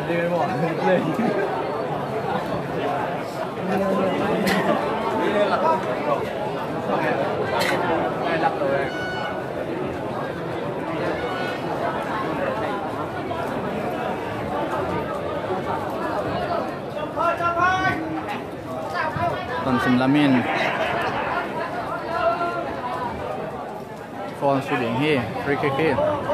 lên bỏ lên lắc rồi Tonsim Lamin Phone shooting here, free kick here.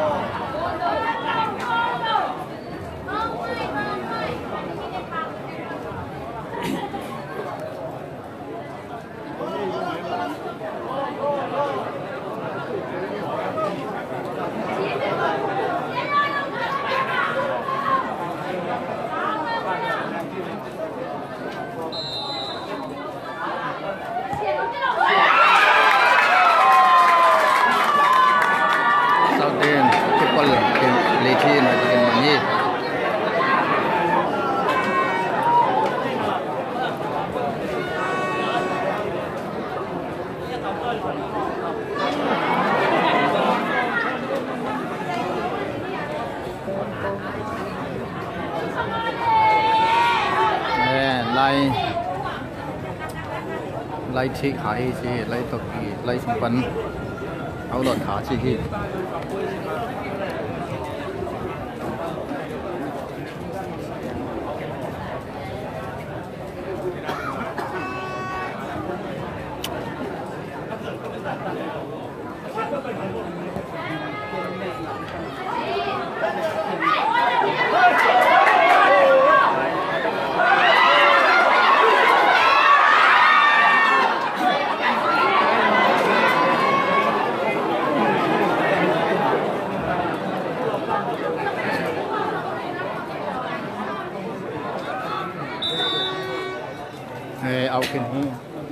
Lai chi khai chi lai to ki lai sung pan au lot kha chi hi out in here.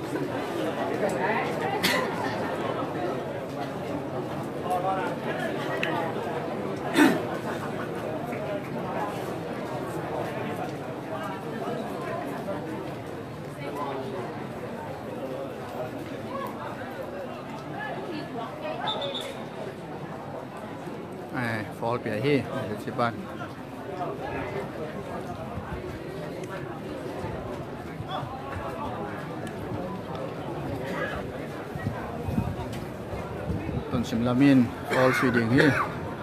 Fall bia hi let's see back Tonsim Lamin all feeding here.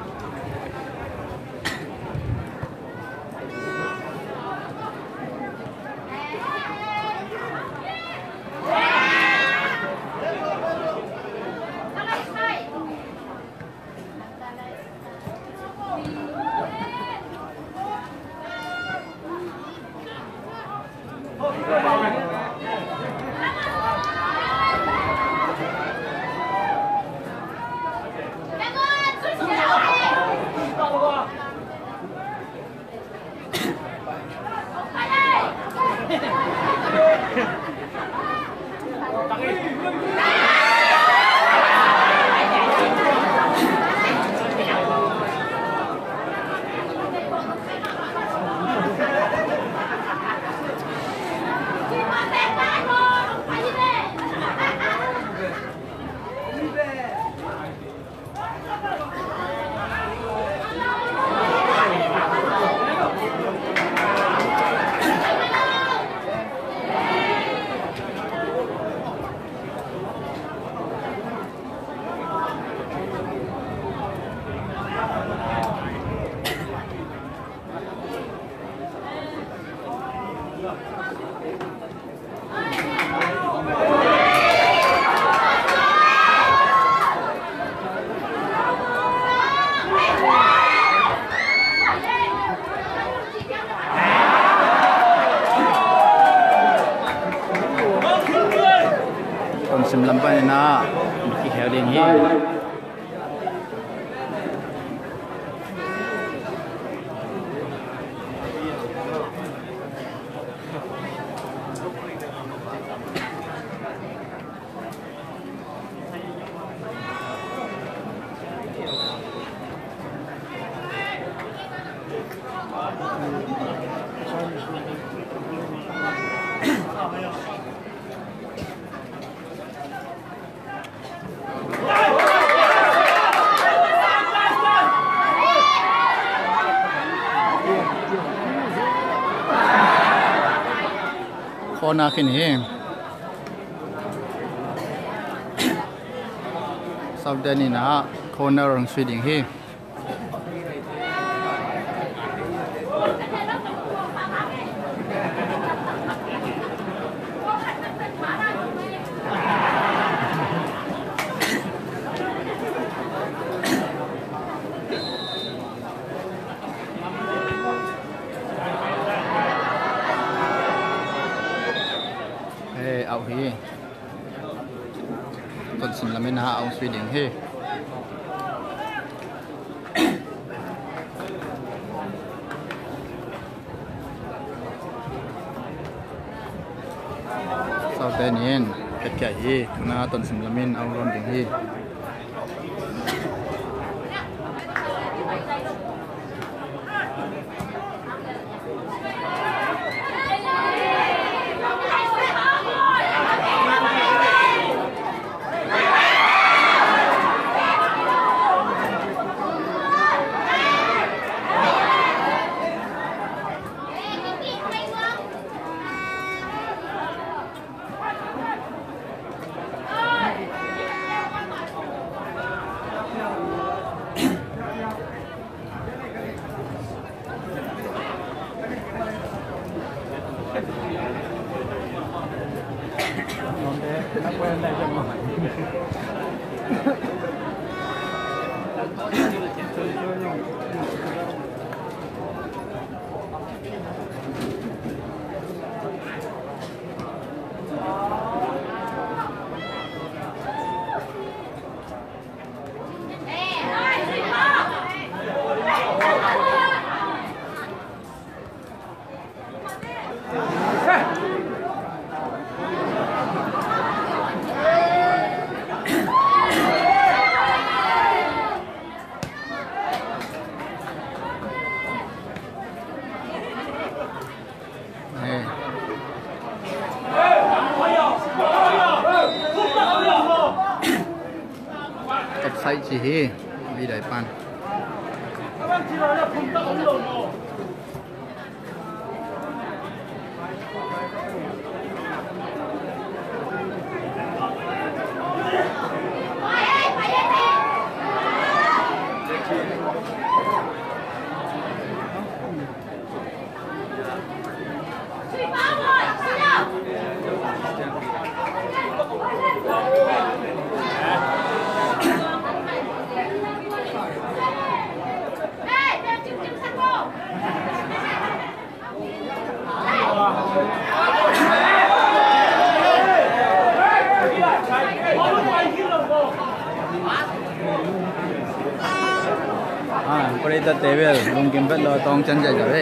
Tonsim lampai na ki heading hi corner kini sabda ni na corner orang swiding hi ao hi Tonsim lamin ha ao swiding hi sau tên yên kết kẻ hi na Tonsim lamin ao ron ding hi sai chỉ hi đi đại pan Operator table mungkin lo tong chân chạy rồi.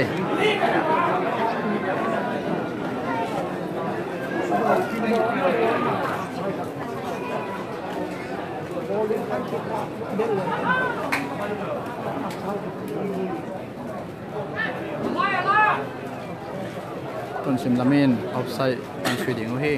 Tonsim lamin offside ang swiding uhi.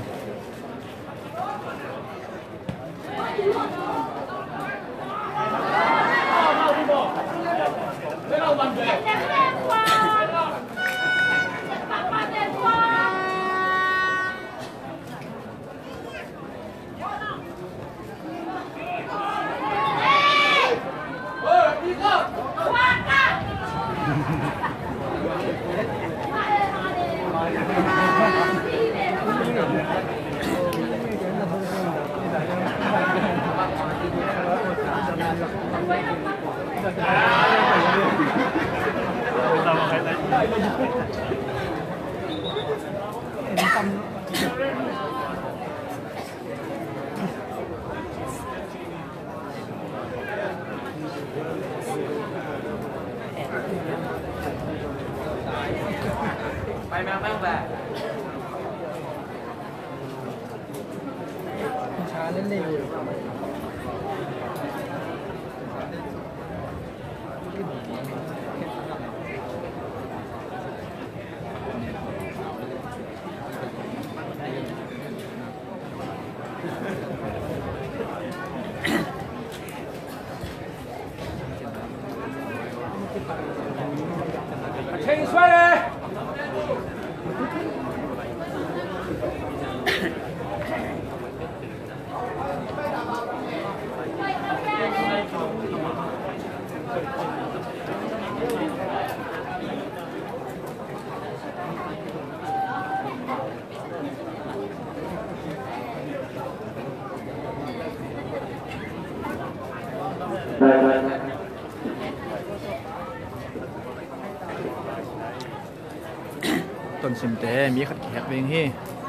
Tonsim te mi khát khát bên hi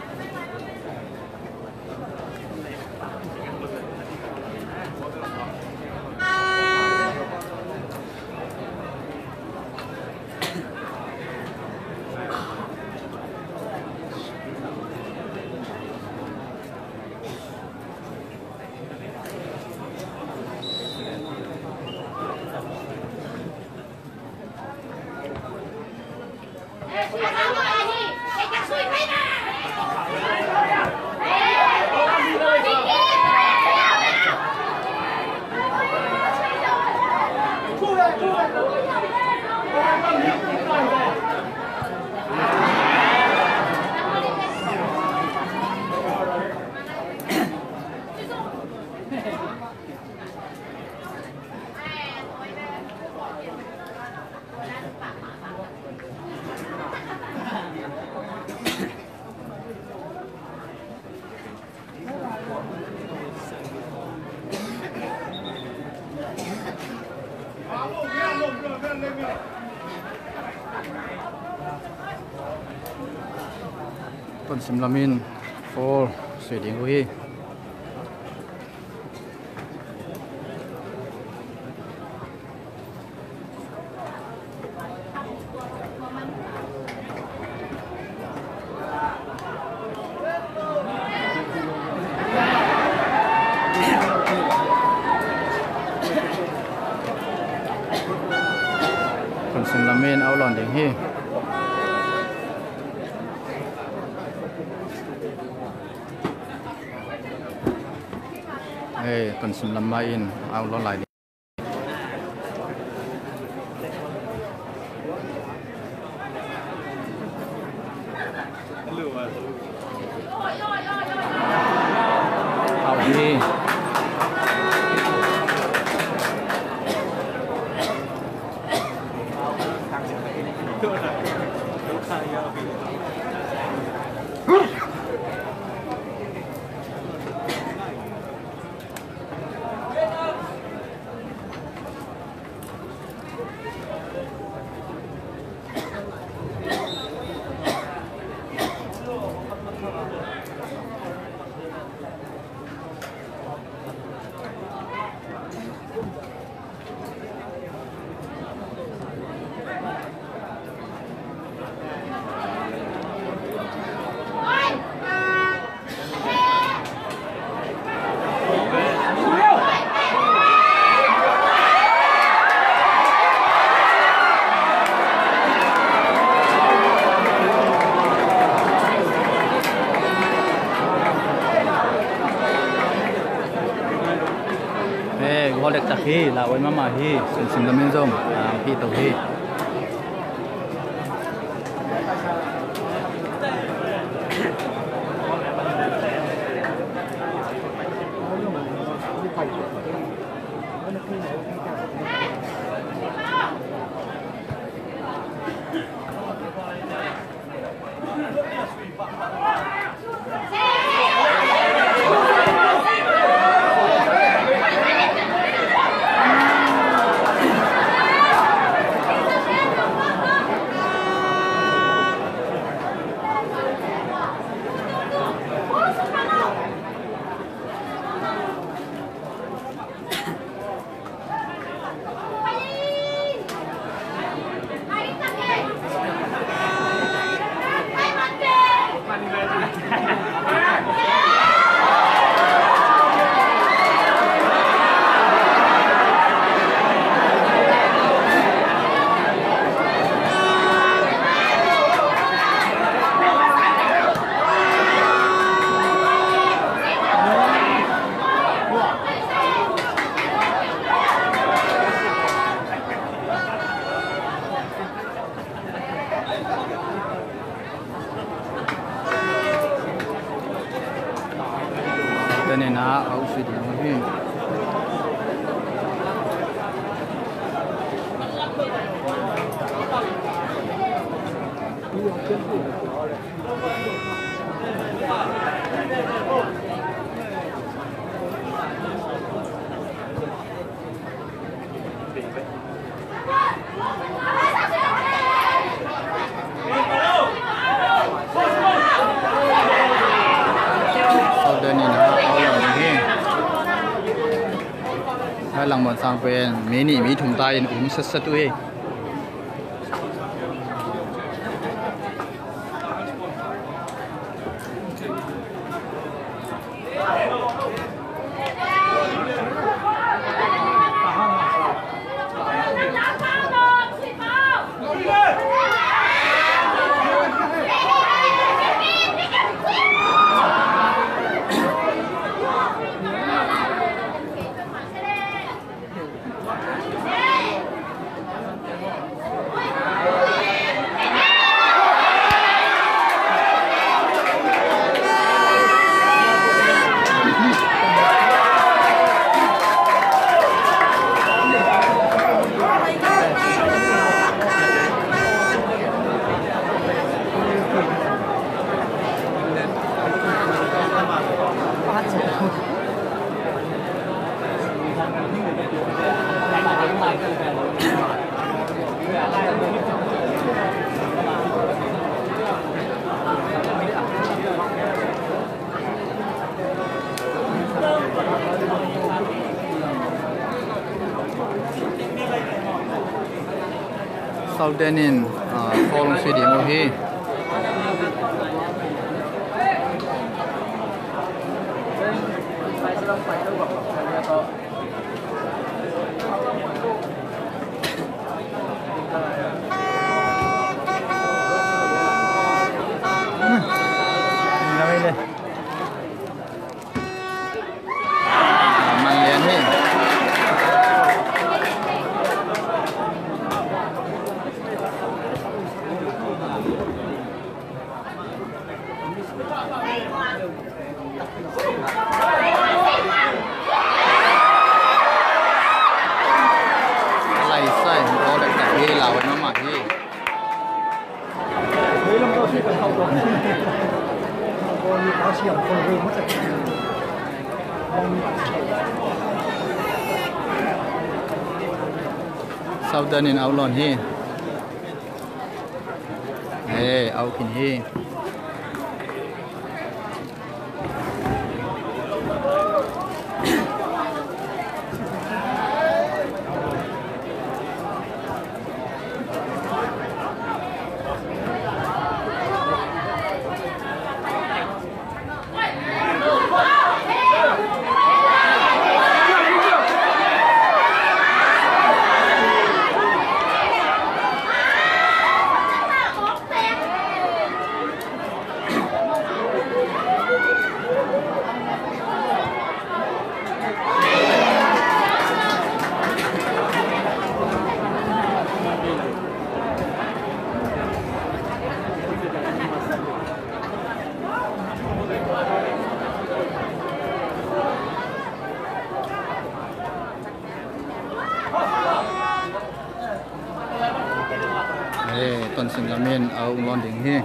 Tonsim lamin for sweating ko hi Tonsim lamin ao lon ding hi Tonsim lamain ao lon lại ao đi Golek takhi la oi mama hi sim lamin zom hi to hi nên là áo xịt hi lang mon sang pen meni mi thum ta in sat tu he Southerin kolong sidi mo hi Southerin outlawn hi out in hi Tonsim lamin au ngon ding hi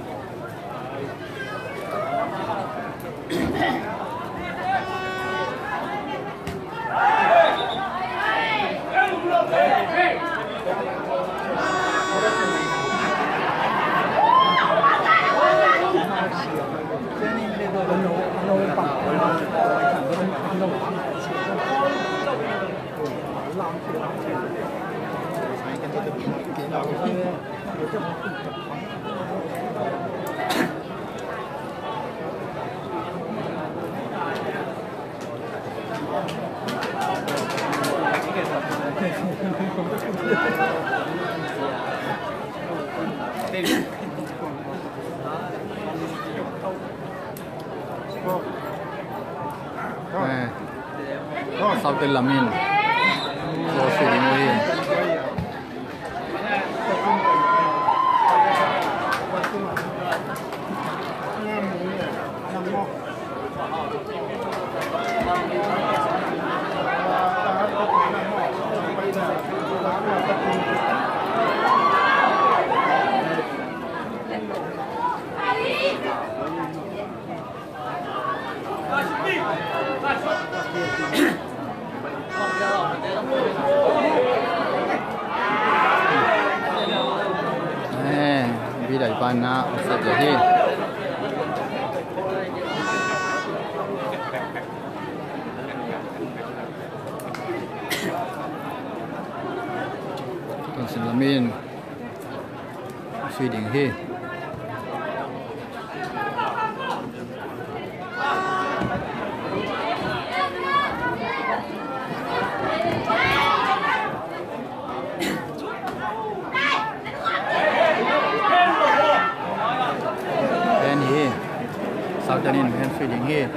Southerin lamin lo sidi mo hi Bidai pana usat jadi lamin feeding hi and hi Southern hand feeding here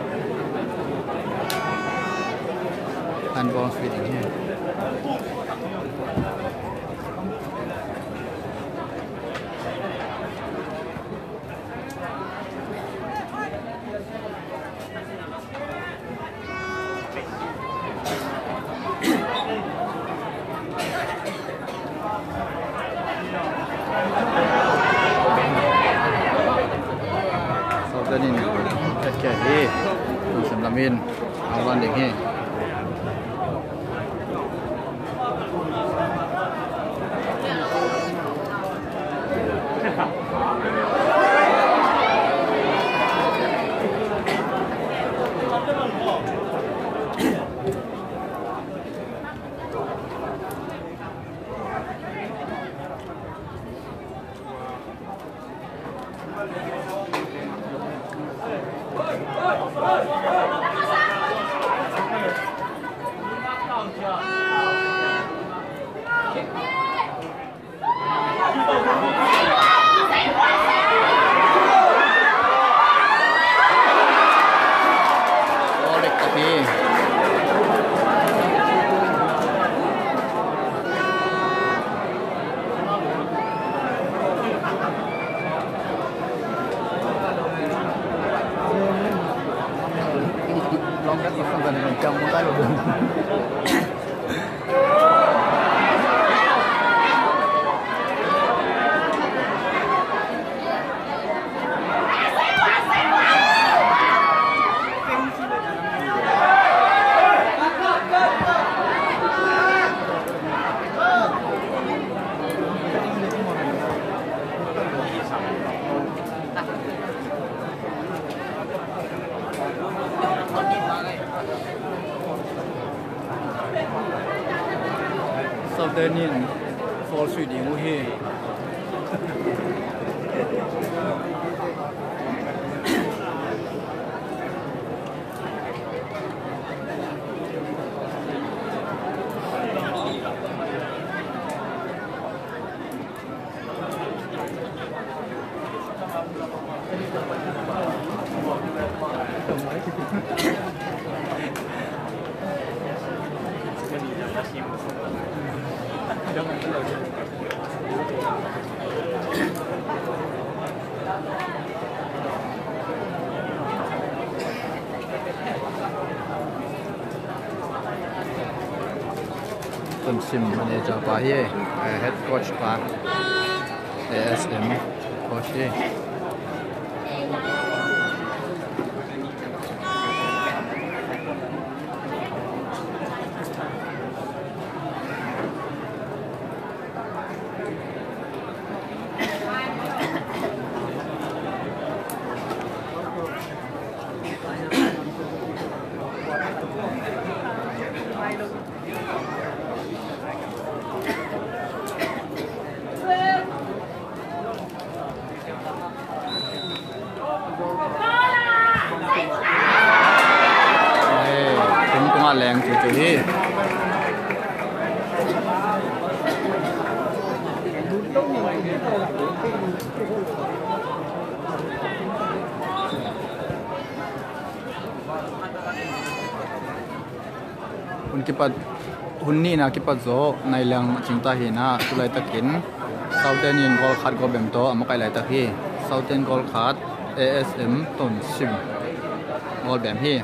and ball feeding here Southern in okay here Tonsim lamin awan ding here Southern in fall feeding here Tonsim manager pa here head coach pa ASM coach here leng chu chu hi kipat hunni na kipat zo nailang chingta hi na tulai takin Southern in gol khat go bem to amakai lai ta hi Southern gol khat ASM Tonsim gol bem hi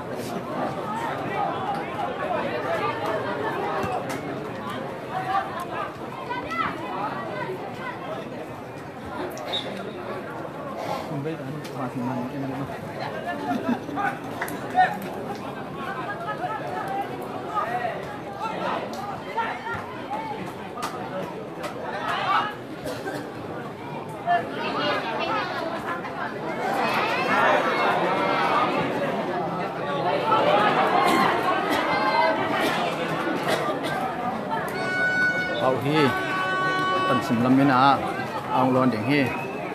sim lamina ang lon ding hi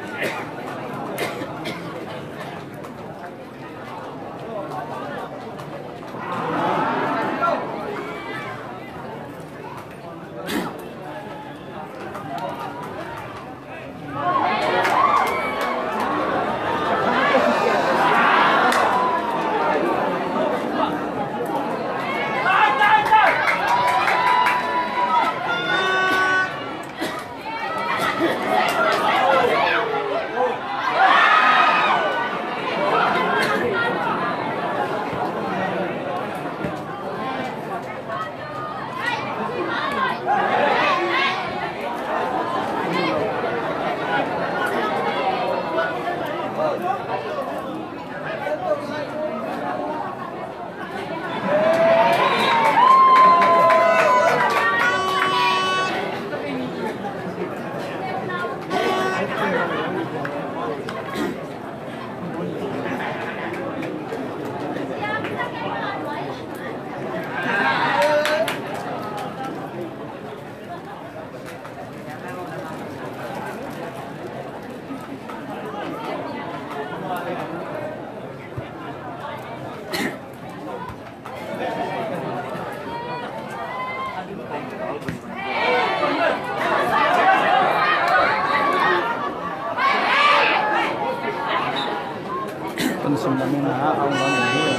Tonsim lamina ang lon ding hi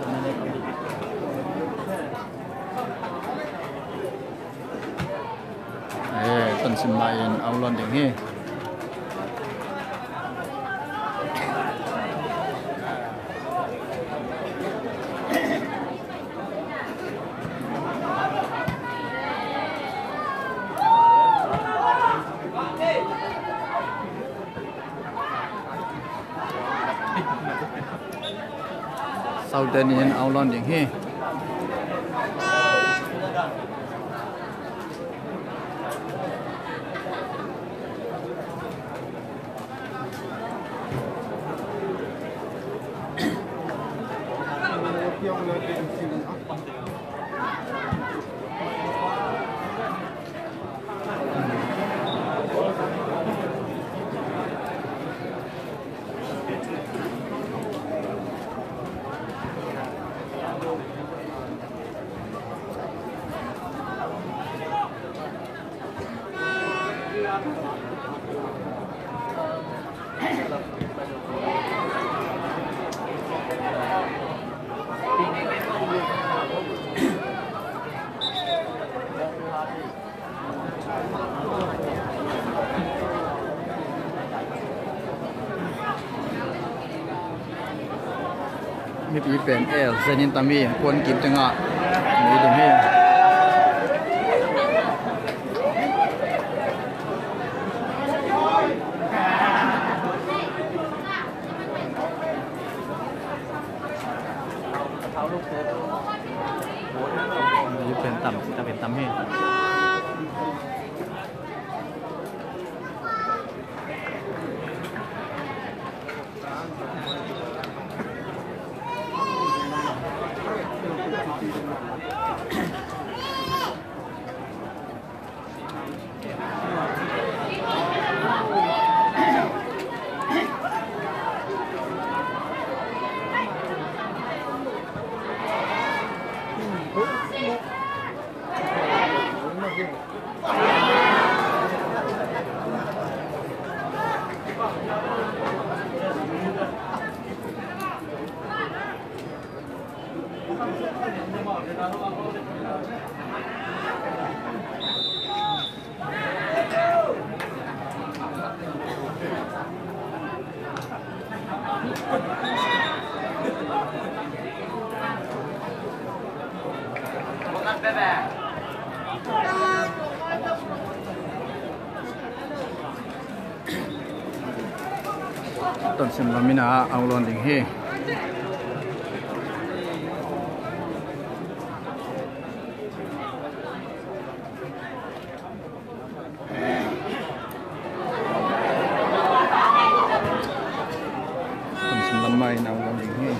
Tonsim main ang lon ding hi sau đây nên ao lon ding hi mi pi pen el zenin tami pon kim tenga mi dum hi mi pen tam si ta pen tam hi Tonsim lamina ang lon ding hi Tonsim lamay ang lon ding hi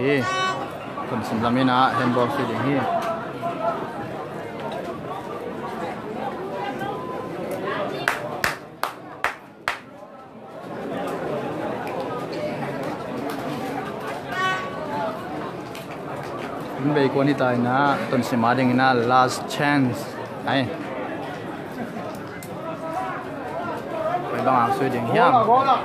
hi kon sim lamina handball si ding hi bây quan hiện tại na tuần sẽ mà đừng na last chance ai phải bằng áo suy điểm hiểm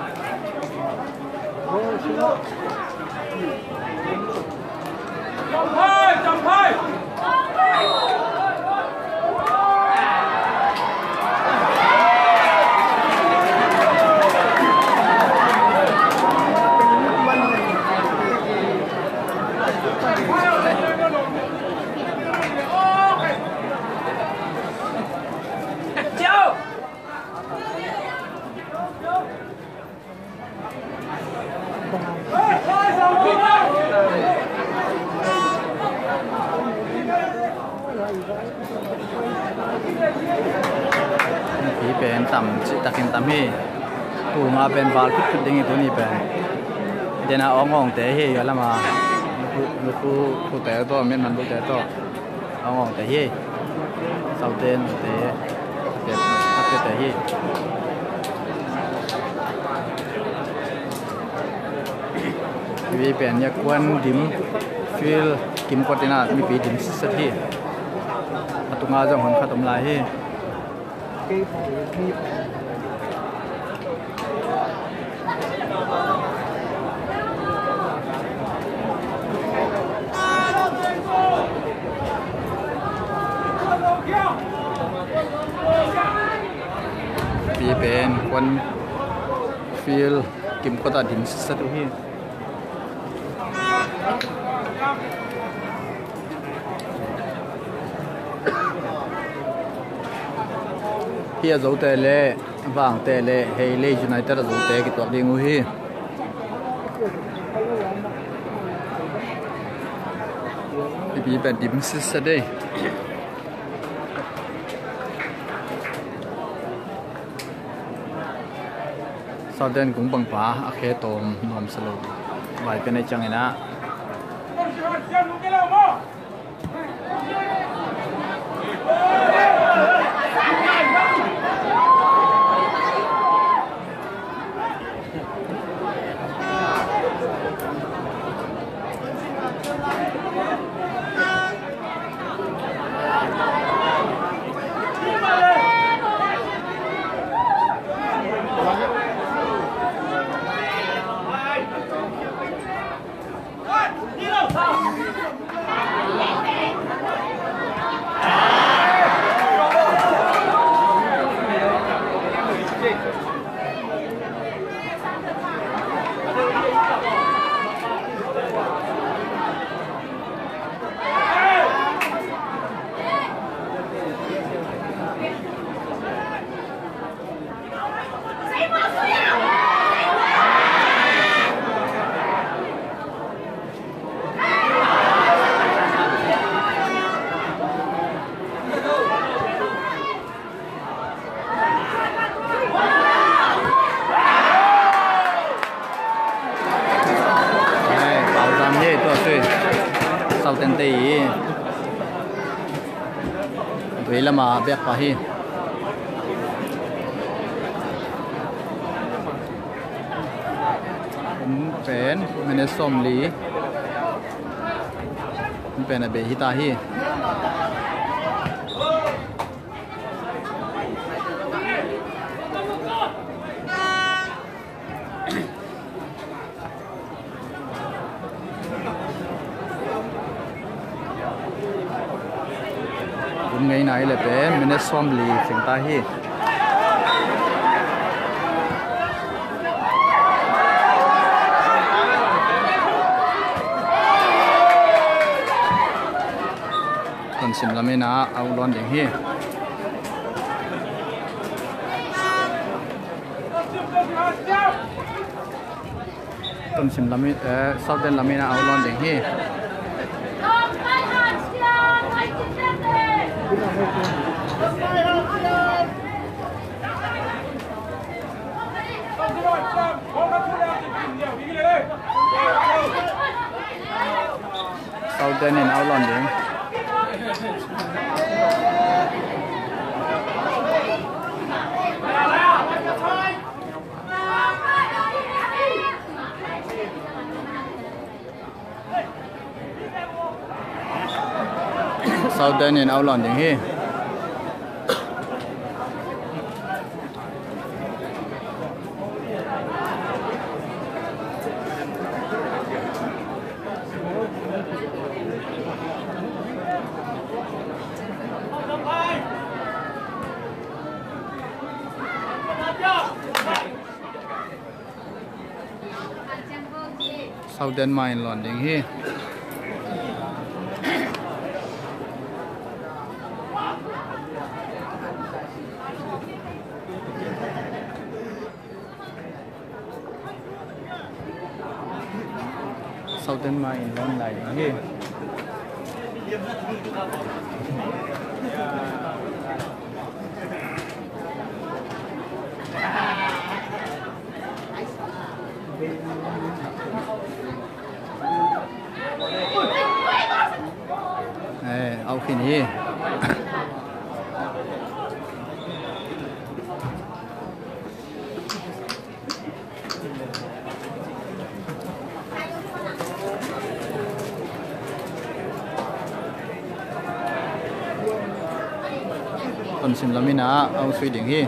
พี่เป็นต่ำจิตตะกินต่ำพี่ตูมาเป็นบาลพิษพิษดิ้งตัวนี้เป็นเดน่าอ้องเตะเฮียแล้วมาลูกเตะตัวเมียนมันลูกเตะตัวอ้องเตะเฮียเสาเต้นเตะเตะเฮียพี่เป็นยักษ์วันดิมฟิลกิมกอตินามีปีดิมสักทีตุงอาจงหันขัดตำลายให้ปีเป็นวันฟิลกิมกอตาดิมสักทีเฮียจะเตะเล่วางเตะเล่เฮเล่ยูไนเต็ดจะเตะกี่ตัวดิ้งหูฮีปีเป็นดิมซิสเดย์ซาเดนกุ้งบังป้าอาเคโตมนอมสโลไหวเป็นในจังไงนะเต็นตีดุยละมาเบียกไปผมเป็นเมเนสซอมลีผมเป็นเบฮิตาฮีไงไหนเลยเป็นมินซอมลีสิงตาฮีตอนสิมละไม่นาเอาล้อนอย่างฮีตอนสิมละไม่ซาเดนละไม่นาเอาล้อนอย่างฮี Southern in out landing. Southern in out landing here. Southern mine landing here. Southern mine landing here. Ao khiนี้คนสิมลามินาเอาสวีดิ่งที่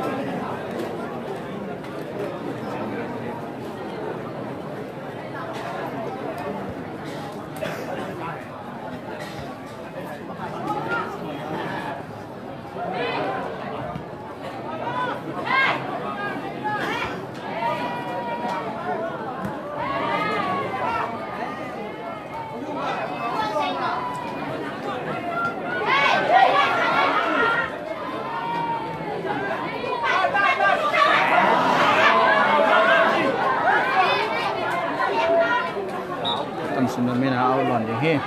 Tonsim la mina out landing here.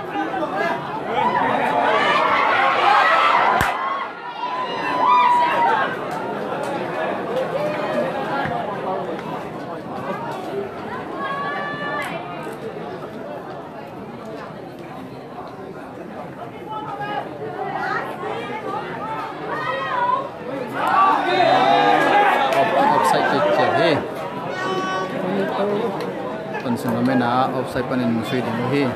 Offside kick here. Tonsim la mina offside panin Sweden here.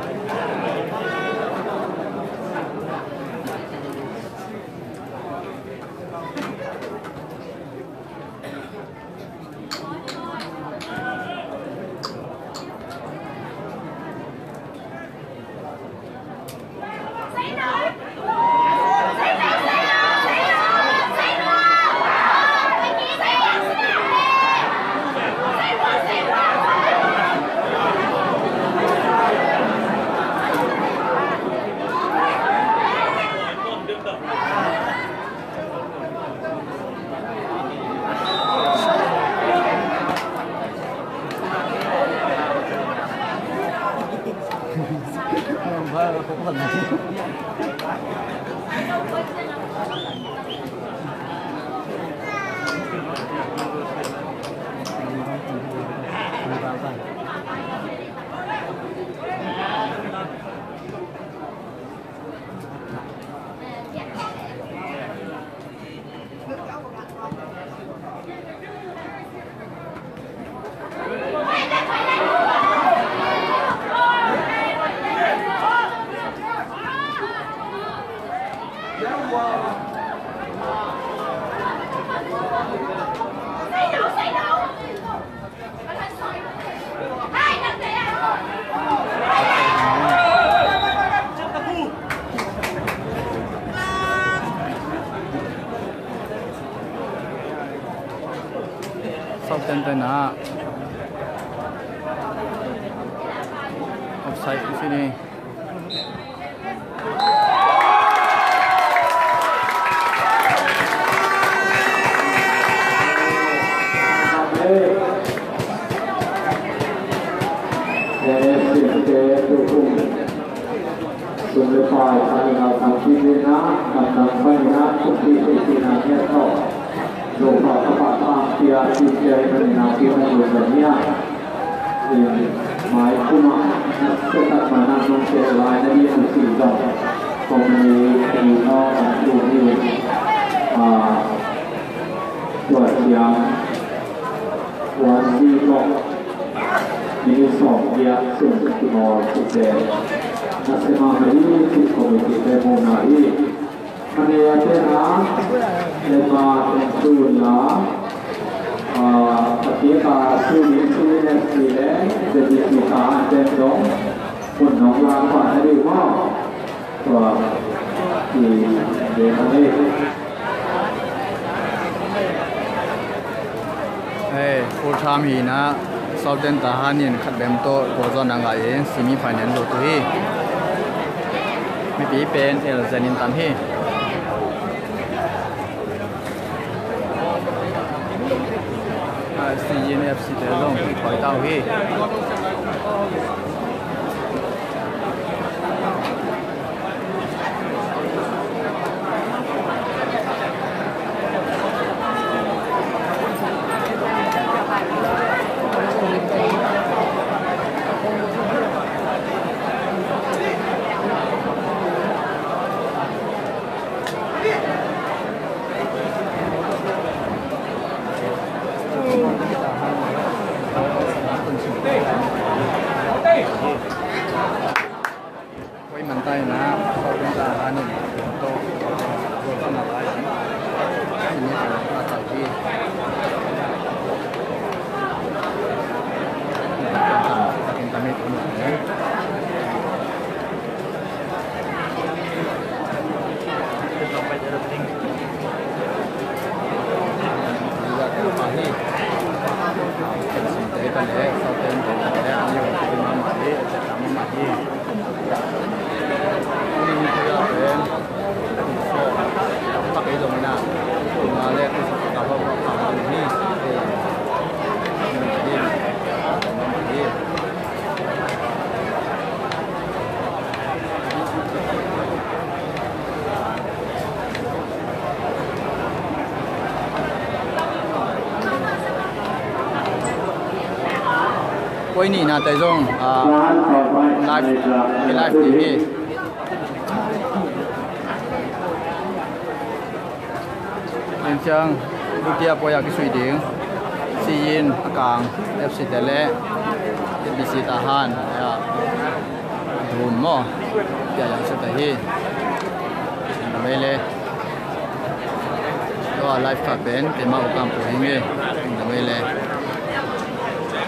Southern na offside di sini. ZOFA Cup dia di Indonesia dengan dunia ini mai kuma setat mana nong lain dari usi dong komunikasi no ini buat yang wasi kok ini sok dia semua sudah nasional ini si komite demonai mana terang lepas itu lah ketika sulit jadi kita ada dong pun orang pada di mana di mana full time hi na Southern Tahan in khat bem to ko zon anga e semi final lo tu hi mi pi pen el zanin tan hi si yin FC de long khoi tao hi quay màn tay na sau chúng ta đã nhận tô rồi con nào lại thì như là ta tạo kia chúng ta mới có một cái cái lẽ sau tên thì lẽ nhiều cái mà đi sẽ làm mà đi ini juga ben so pakai domina male itu apa apa ini quay nị là tại dòng live TV hiện trường lúc kia quay cái suy điển si yin càng FC Tele ABC Tahan đồn mò kia yang sẽ tới hi mấy lệ đó live card bên cái màu cam của hình nghe mấy lệ